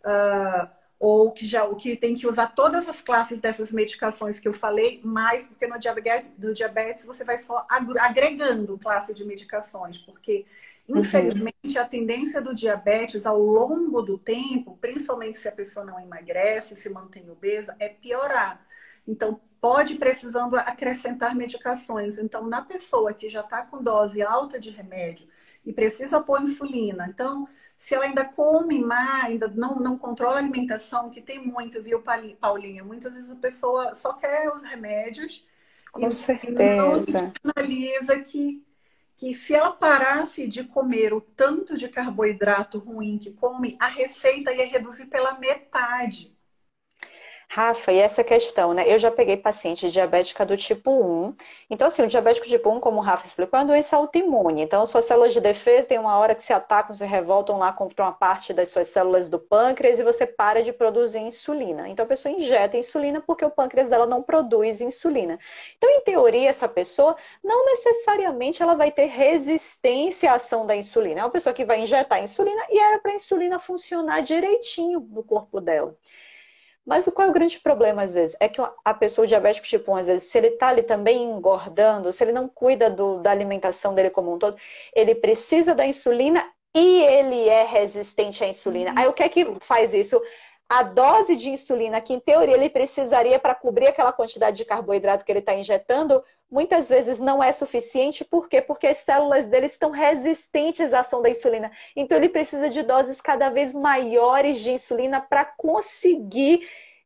ou que tem que usar todas as classes dessas medicações que eu falei, mais porque do diabetes você vai só agregando classe de medicações, porque infelizmente a tendência do diabetes ao longo do tempo, principalmente se a pessoa não emagrece, se mantém obesa, é piorar. Então pode precisando acrescentar medicações. Então na pessoa que já está com dose alta de remédio e precisa pôr insulina, então se ela ainda come má, ainda não controla a alimentação, que tem muito, viu, Paulinha? Muitas vezes a pessoa só quer os remédios Com e não se certeza. analisa que se ela parasse de comer o tanto de carboidrato ruim que come, a receita ia reduzir pela metade. Rafa, e essa questão, né? Eu já peguei paciente diabética do tipo 1. Então, assim, o diabético tipo 1, como o Rafa explicou, é uma doença autoimune. Então, suas células de defesa tem uma hora que se atacam, se revoltam lá contra uma parte das suas células do pâncreas e você para de produzir insulina. Então, a pessoa injeta insulina porque o pâncreas dela não produz insulina. Então, em teoria, essa pessoa não necessariamente ela vai ter resistência à ação da insulina. É uma pessoa que vai injetar insulina e era para a insulina funcionar direitinho no corpo dela. Mas qual é o grande problema, às vezes? É que a pessoa diabética tipo 1, às vezes, se ele está ali também engordando, se ele não cuida da alimentação dele como um todo, ele precisa da insulina e ele é resistente à insulina. Aí o que é que faz isso? A dose de insulina, que em teoria ele precisaria para cobrir aquela quantidade de carboidrato que ele está injetando, muitas vezes não é suficiente. Por quê? Porque as células dele estão resistentes à ação da insulina. Então ele precisa de doses cada vez maiores de insulina para conseguir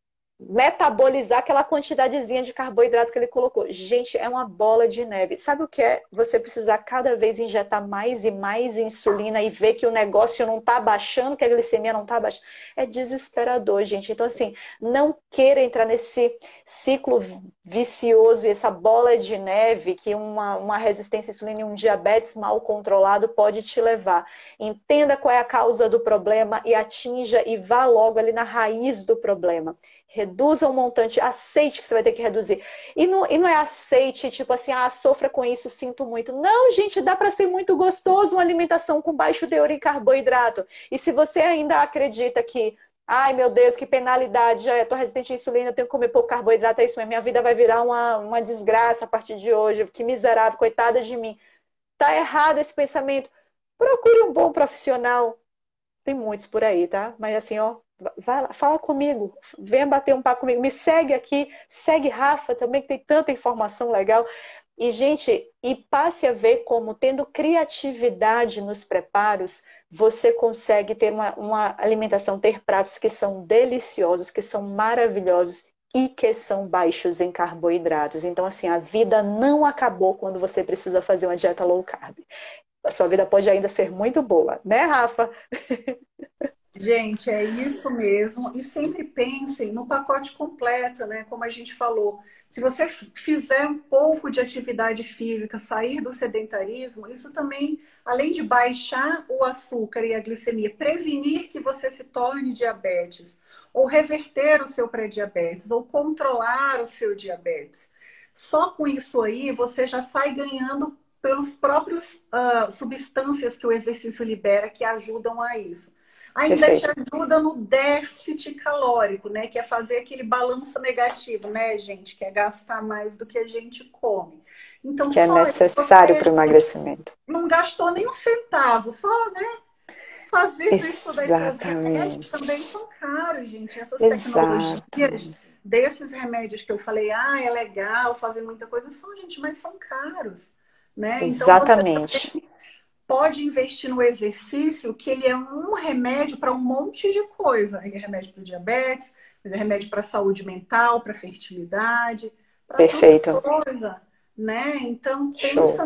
metabolizar aquela quantidadezinha de carboidrato que ele colocou. Gente, é uma bola de neve. Sabe o que é? Você precisar cada vez injetar mais e mais insulina e ver que o negócio não está baixando, que a glicemia não está baixando. É desesperador, gente. Então, assim, não queira entrar nesse ciclo vicioso e essa bola de neve que uma resistência à insulina e um diabetes mal controlado pode te levar. Entenda qual é a causa do problema e atinja e vá logo ali na raiz do problema. Reduza o montante, aceite que você vai ter que reduzir. E não é aceite, tipo assim, sofra com isso, sinto muito. Não, gente, dá para ser muito gostoso uma alimentação com baixo teor em carboidrato. E se você ainda acredita que, ai meu Deus, que penalidade, já estou resistente à insulina, tenho que comer pouco carboidrato, é isso mesmo, minha vida vai virar uma desgraça a partir de hoje, que miserável, coitada de mim. Tá errado esse pensamento. Procure um bom profissional. Tem muitos por aí, tá? Mas assim, ó, vai lá, fala comigo, venha bater um papo comigo, me segue aqui, segue Rafa também, que tem tanta informação legal. E, gente, e passe a ver como, tendo criatividade nos preparos, você consegue ter uma alimentação, ter pratos que são deliciosos, que são maravilhosos e que são baixos em carboidratos. Então, assim, a vida não acabou quando você precisa fazer uma dieta low carb. a sua vida pode ainda ser muito boa, né, Rafa? Gente, é isso mesmo. E sempre pensem no pacote completo, né? Como a gente falou. Se você fizer um pouco de atividade física, sair do sedentarismo, isso também, além de baixar o açúcar e a glicemia, prevenir que você se torne diabetes, ou reverter o seu pré-diabetes, ou controlar o seu diabetes. Só com isso aí, você já sai ganhando pelos próprios substâncias que o exercício libera que ajudam a isso. Ainda te Perfeito. ajuda no déficit calórico, né? Que é fazer aquele balanço negativo, né, gente? Que é gastar mais do que a gente come. Então, Que é só necessário você para o emagrecimento. não gastou nem um centavo, só, né? Fazendo isso daí, porque os remédios Exatamente. também são caros, gente. Essas tecnologias Exatamente. desses remédios que eu falei, é legal fazer muita coisa, são, gente, mas são caros, né? Então, você Exatamente. pode investir no exercício, que ele é um remédio para um monte de coisa. Ele é remédio para diabetes, ele é remédio para saúde mental, para fertilidade, para tanta Perfeito. coisa, né? Então pensa Show.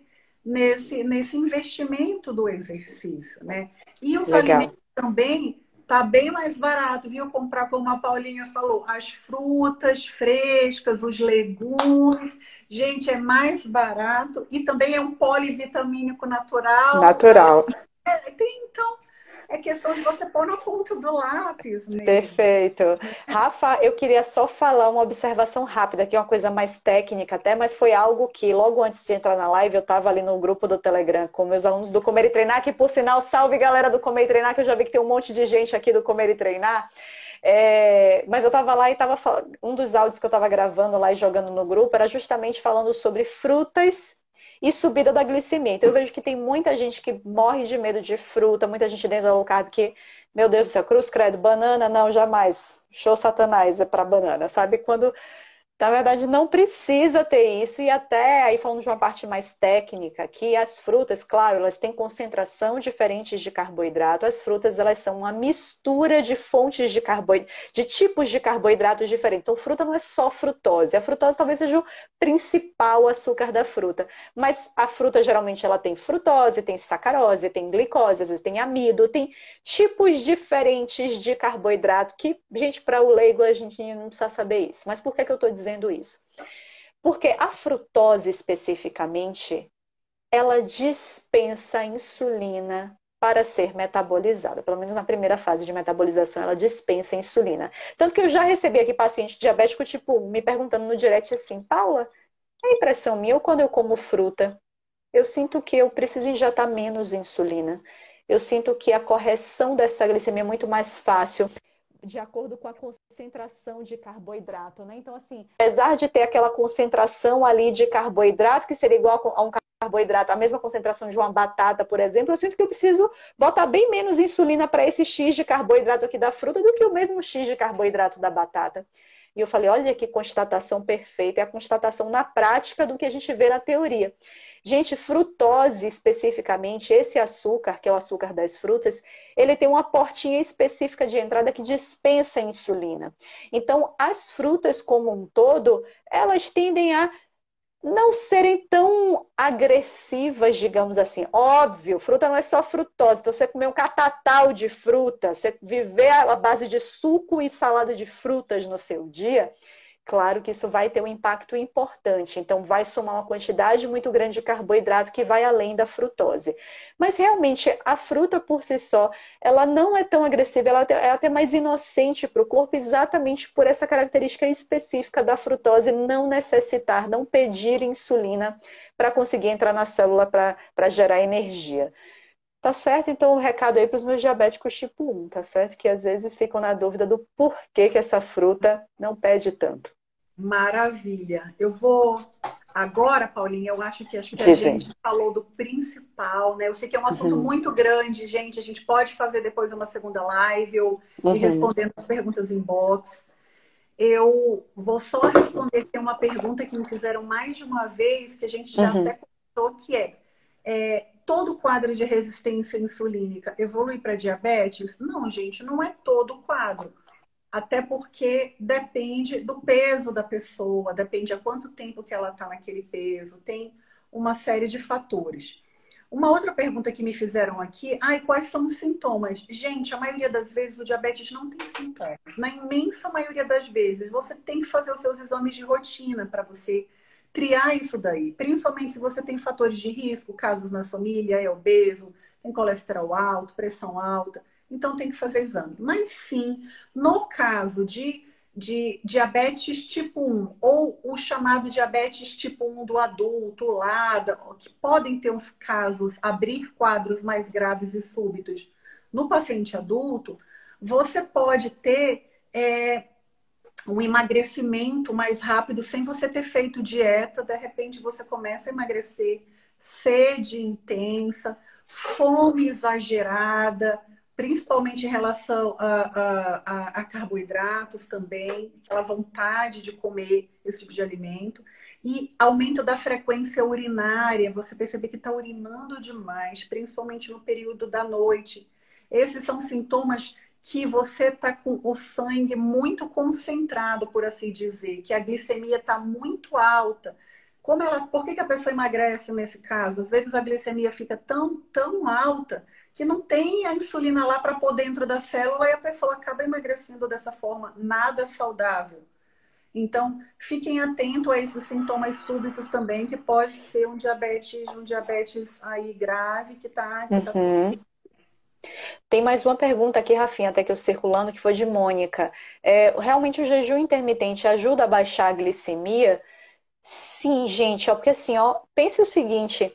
nesse investimento do exercício, né? E os alimentos Legal. também tá bem mais barato, viu? Comprar, como a Paulinha falou, as frutas frescas, os legumes. Gente, é mais barato e também é um polivitamínico natural. Natural. Então, é questão de você pôr na ponta do lápis mesmo. Perfeito. Rafa, eu queria só falar uma observação rápida, que é uma coisa mais técnica até, mas foi algo que logo antes de entrar na live eu estava ali no grupo do Telegram com meus alunos do Comer e Treinar, que por sinal, salve galera do Comer e Treinar, que eu já vi que tem um monte de gente aqui do Comer e Treinar. Mas eu estava lá e estava falando, um dos áudios que eu estava gravando lá e jogando no grupo era justamente falando sobre frutas e subida da glicemia. Então eu vejo que tem muita gente que morre de medo de fruta, muita gente dentro da low carb que, meu Deus do céu, cruz credo, banana, não, jamais. Show satanás é para banana, sabe? Quando na verdade, não precisa ter isso, e até aí falando de uma parte mais técnica, que as frutas, claro, elas têm concentração diferentes de carboidrato. As frutas, elas são uma mistura de fontes de carboidrato, de tipos de carboidratos diferentes. Então, fruta não é só frutose. A frutose talvez seja o principal açúcar da fruta. Mas a fruta, geralmente, ela tem frutose, tem sacarose, tem glicose, às vezes tem amido, tem tipos diferentes de carboidrato que, gente, para o leigo a gente não precisa saber isso. Mas por que eu estou dizendo isso? Porque a frutose especificamente, ela dispensa insulina para ser metabolizada. Pelo menos na primeira fase de metabolização, ela dispensa insulina. Tanto que eu já recebi aqui paciente diabético tipo 1 me perguntando no direct assim, Paula, é impressão minha ou quando eu como fruta, eu sinto que eu preciso injetar menos insulina. Eu sinto que a correção dessa glicemia é muito mais fácil de acordo com a concentração de carboidrato, né? Então, assim, apesar de ter aquela concentração ali de carboidrato, que seria igual a um carboidrato, a mesma concentração de uma batata, por exemplo, eu sinto que eu preciso botar bem menos insulina para esse X de carboidrato aqui da fruta do que o mesmo X de carboidrato da batata. E eu falei, olha que constatação perfeita, é a constatação na prática do que a gente vê na teoria. Gente, frutose especificamente, esse açúcar, que é o açúcar das frutas, ele tem uma portinha específica de entrada que dispensa a insulina. Então, as frutas como um todo, elas tendem a não serem tão agressivas, digamos assim. Óbvio, fruta não é só frutose. Então, você comer um catatal de fruta, você viver à base de suco e salada de frutas no seu dia, claro que isso vai ter um impacto importante, então vai somar uma quantidade muito grande de carboidrato que vai além da frutose. Mas realmente a fruta por si só, ela não é tão agressiva, ela é até mais inocente para o corpo, exatamente por essa característica específica da frutose não necessitar, não pedir insulina para conseguir entrar na célula para gerar energia. Tá certo? Então, o recado aí para os meus diabéticos tipo 1, tá certo? Que às vezes ficam na dúvida do porquê que essa fruta não pede tanto. Maravilha. Eu vou agora, Paulinha, eu acho que a Dizem. gente falou do principal, né? Eu sei que é um assunto Uhum. muito grande, gente. A gente pode fazer depois uma segunda live ou ir Uhum. respondendo as perguntas em box. Eu vou só responder aqui uma pergunta que me fizeram mais de uma vez, que a gente já Uhum. até comentou, que todo quadro de resistência insulínica evolui para diabetes? Não, gente, não é todo o quadro. Até porque depende do peso da pessoa, depende há quanto tempo que ela está naquele peso, tem uma série de fatores. Uma outra pergunta que me fizeram aqui, quais são os sintomas? Gente, a maioria das vezes o diabetes não tem sintomas. Na imensa maioria das vezes, você tem que fazer os seus exames de rotina para você triar isso daí. Principalmente se você tem fatores de risco, casos na família, é obeso, tem colesterol alto, pressão alta. Então tem que fazer exame. Mas sim, no caso de diabetes tipo 1 ou o chamado diabetes tipo 1 do adulto, LADA, que podem ter uns casos, abrir quadros mais graves e súbitos no paciente adulto, você pode ter um emagrecimento mais rápido sem você ter feito dieta. De repente você começa a emagrecer, sede intensa, fome exagerada, principalmente em relação a carboidratos também, aquela vontade de comer esse tipo de alimento. E aumento da frequência urinária, você perceber que está urinando demais, principalmente no período da noite. Esses são sintomas que você está com o sangue muito concentrado, por assim dizer, que a glicemia está muito alta. Por que a pessoa emagrece nesse caso? Às vezes a glicemia fica tão alta que não tem a insulina lá para pôr dentro da célula e a pessoa acaba emagrecendo dessa forma, nada saudável. Então, fiquem atentos a esses sintomas súbitos também, que pode ser um diabetes aí grave que está Uhum. Tem mais uma pergunta aqui, Rafinha, até que eu circulando, que foi de Mônica. Realmente o jejum intermitente ajuda a baixar a glicemia? Sim, gente, ó, porque assim, ó, pense o seguinte,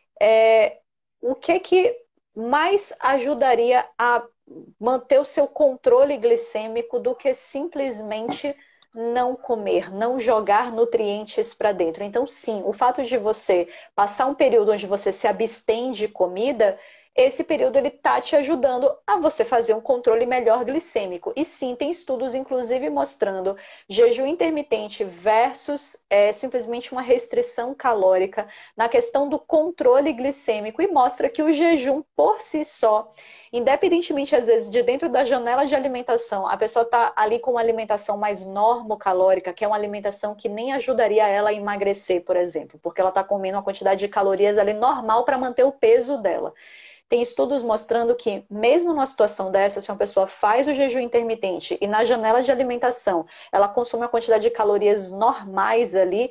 o que mais ajudaria a manter o seu controle glicêmico do que simplesmente não comer, não jogar nutrientes para dentro? Então, sim, o fato de você passar um período onde você se abstém de comida, esse período ele tá te ajudando a você fazer um controle melhor glicêmico. E sim, tem estudos, inclusive, mostrando jejum intermitente versus simplesmente uma restrição calórica na questão do controle glicêmico, e mostra que o jejum por si só, independentemente às vezes de dentro da janela de alimentação, a pessoa está ali com uma alimentação mais normocalórica, que é uma alimentação que nem ajudaria ela a emagrecer, por exemplo, porque ela está comendo uma quantidade de calorias ali normal para manter o peso dela. Tem estudos mostrando que, mesmo numa situação dessa, se uma pessoa faz o jejum intermitente e na janela de alimentação ela consome uma quantidade de calorias normais ali,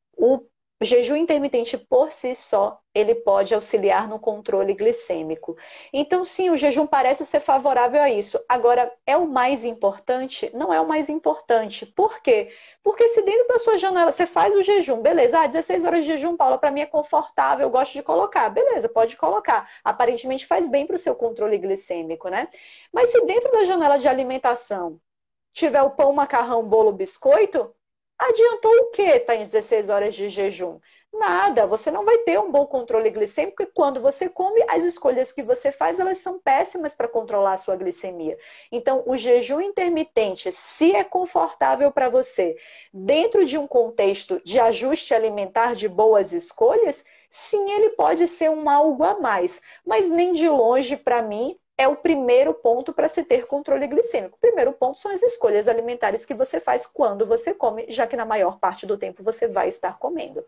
o jejum intermitente por si só, ele pode auxiliar no controle glicêmico. Então, sim, o jejum parece ser favorável a isso. Agora, é o mais importante? Não é o mais importante. Por quê? Porque se dentro da sua janela você faz o jejum, beleza, 16 horas de jejum, Paula, para mim é confortável, eu gosto de colocar. Beleza, pode colocar. Aparentemente faz bem para o seu controle glicêmico, né? Mas se dentro da janela de alimentação tiver o pão, macarrão, bolo, biscoito, adiantou o quê? Está em 16 horas de jejum? Nada, você não vai ter um bom controle glicêmico, e quando você come, as escolhas que você faz, elas são péssimas para controlar a sua glicemia. Então, o jejum intermitente, se é confortável para você, dentro de um contexto de ajuste alimentar, de boas escolhas, sim, ele pode ser um algo a mais, mas nem de longe, para mim, é o primeiro ponto para se ter controle glicêmico. O primeiro ponto são as escolhas alimentares que você faz quando você come, já que na maior parte do tempo você vai estar comendo.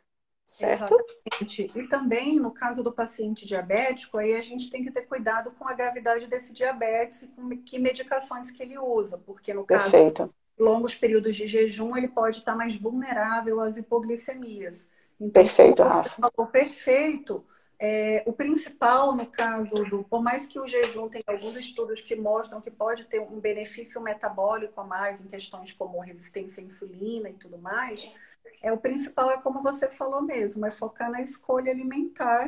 Certo? Exatamente. E também, no caso do paciente diabético, aí a gente tem que ter cuidado com a gravidade desse diabetes e com que medicações que ele usa, porque no caso Perfeito. de longos períodos de jejum, ele pode estar mais vulnerável às hipoglicemias. Então, como Perfeito, você Rafa. falou, perfeito. O principal, no caso por mais que o jejum tenha alguns estudos que mostram que pode ter um benefício metabólico a mais em questões como resistência à insulina e tudo mais, o principal é como você falou mesmo, é focar na escolha alimentar,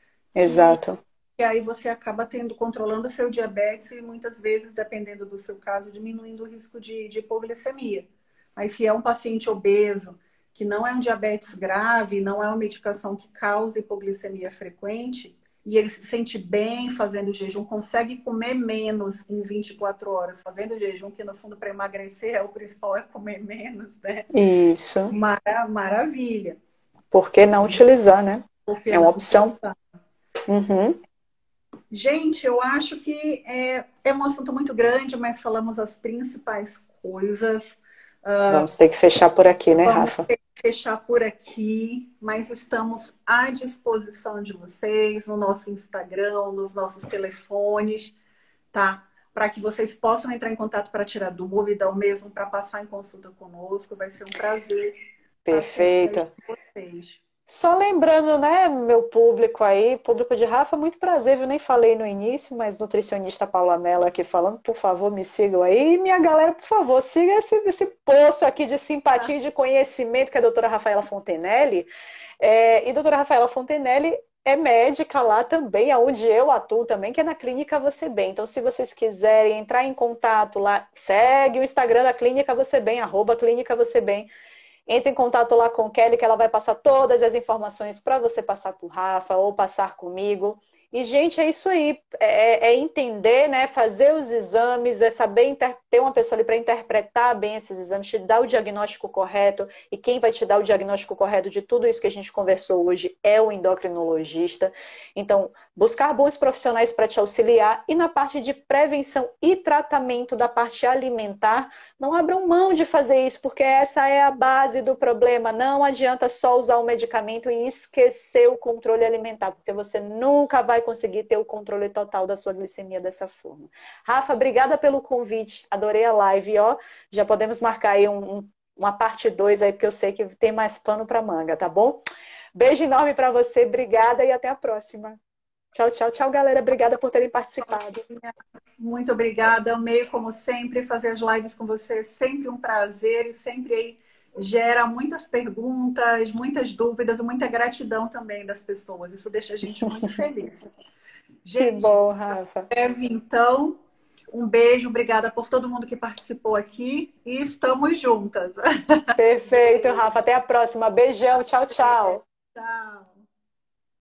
que, Exato. que aí você acaba controlando o seu diabetes e muitas vezes, dependendo do seu caso, diminuindo o risco de hipoglicemia. Mas se é um paciente obeso, que não é um diabetes grave, não é uma medicação que causa hipoglicemia frequente, e ele se sente bem fazendo jejum, consegue comer menos em 24 horas fazendo jejum, que no fundo para emagrecer o principal é comer menos, né? Isso. Maravilha. Por que não utilizar, né? Por que É uma não opção. utilizar? Uhum. Gente, eu acho que é um assunto muito grande, mas falamos as principais coisas. Vamos ter que fechar por aqui, né, Vamos Rafa? fechar por aqui, mas estamos à disposição de vocês no nosso Instagram, nos nossos telefones, tá? Para que vocês possam entrar em contato para tirar dúvida ou mesmo para passar em consulta conosco. Vai ser um prazer estar sempre aí Perfeito. com vocês. Só lembrando, né, meu público aí, público de Rafa, muito prazer, eu nem falei no início, mas nutricionista Paula Mello aqui falando, por favor, me sigam aí. E minha galera, por favor, siga esse poço aqui de simpatia e de conhecimento que é a doutora Rafaela Fontenelle. E doutora Rafaela Fontenelle é médica lá também, onde eu atuo também, que é na Clínica Você Bem. Então, se vocês quiserem entrar em contato lá, segue o Instagram da Clínica Você Bem, @Clínica Você Bem. Entre em contato lá com Kelly, que ela vai passar todas as informações para você passar por Rafa ou passar comigo. E, gente, é isso aí. É entender, né? Fazer os exames, é saber ter uma pessoa ali para interpretar bem esses exames, te dar o diagnóstico correto. E quem vai te dar o diagnóstico correto de tudo isso que a gente conversou hoje é o endocrinologista. Então, buscar bons profissionais para te auxiliar. E na parte de prevenção e tratamento da parte alimentar, não abram mão de fazer isso, porque essa é a base do problema. Não adianta só usar o medicamento e esquecer o controle alimentar, porque você nunca vai conseguir ter o controle total da sua glicemia dessa forma. Rafa, obrigada pelo convite. Adorei a live, ó. Já podemos marcar aí uma parte 2 aí, porque eu sei que tem mais pano para manga, tá bom? Beijo enorme para você, obrigada e até a próxima. Tchau, tchau, tchau, galera. Obrigada por terem participado. Muito obrigada. Amei, como sempre, fazer as lives com você. Sempre um prazer e sempre aí gera muitas perguntas, muitas dúvidas e muita gratidão também das pessoas. Isso deixa a gente muito feliz. Que Gente, bom, Rafa. breve, então, um beijo. Obrigada por todo mundo que participou aqui e estamos juntas. Perfeito, Rafa. Até a próxima. Beijão. Tchau, tchau.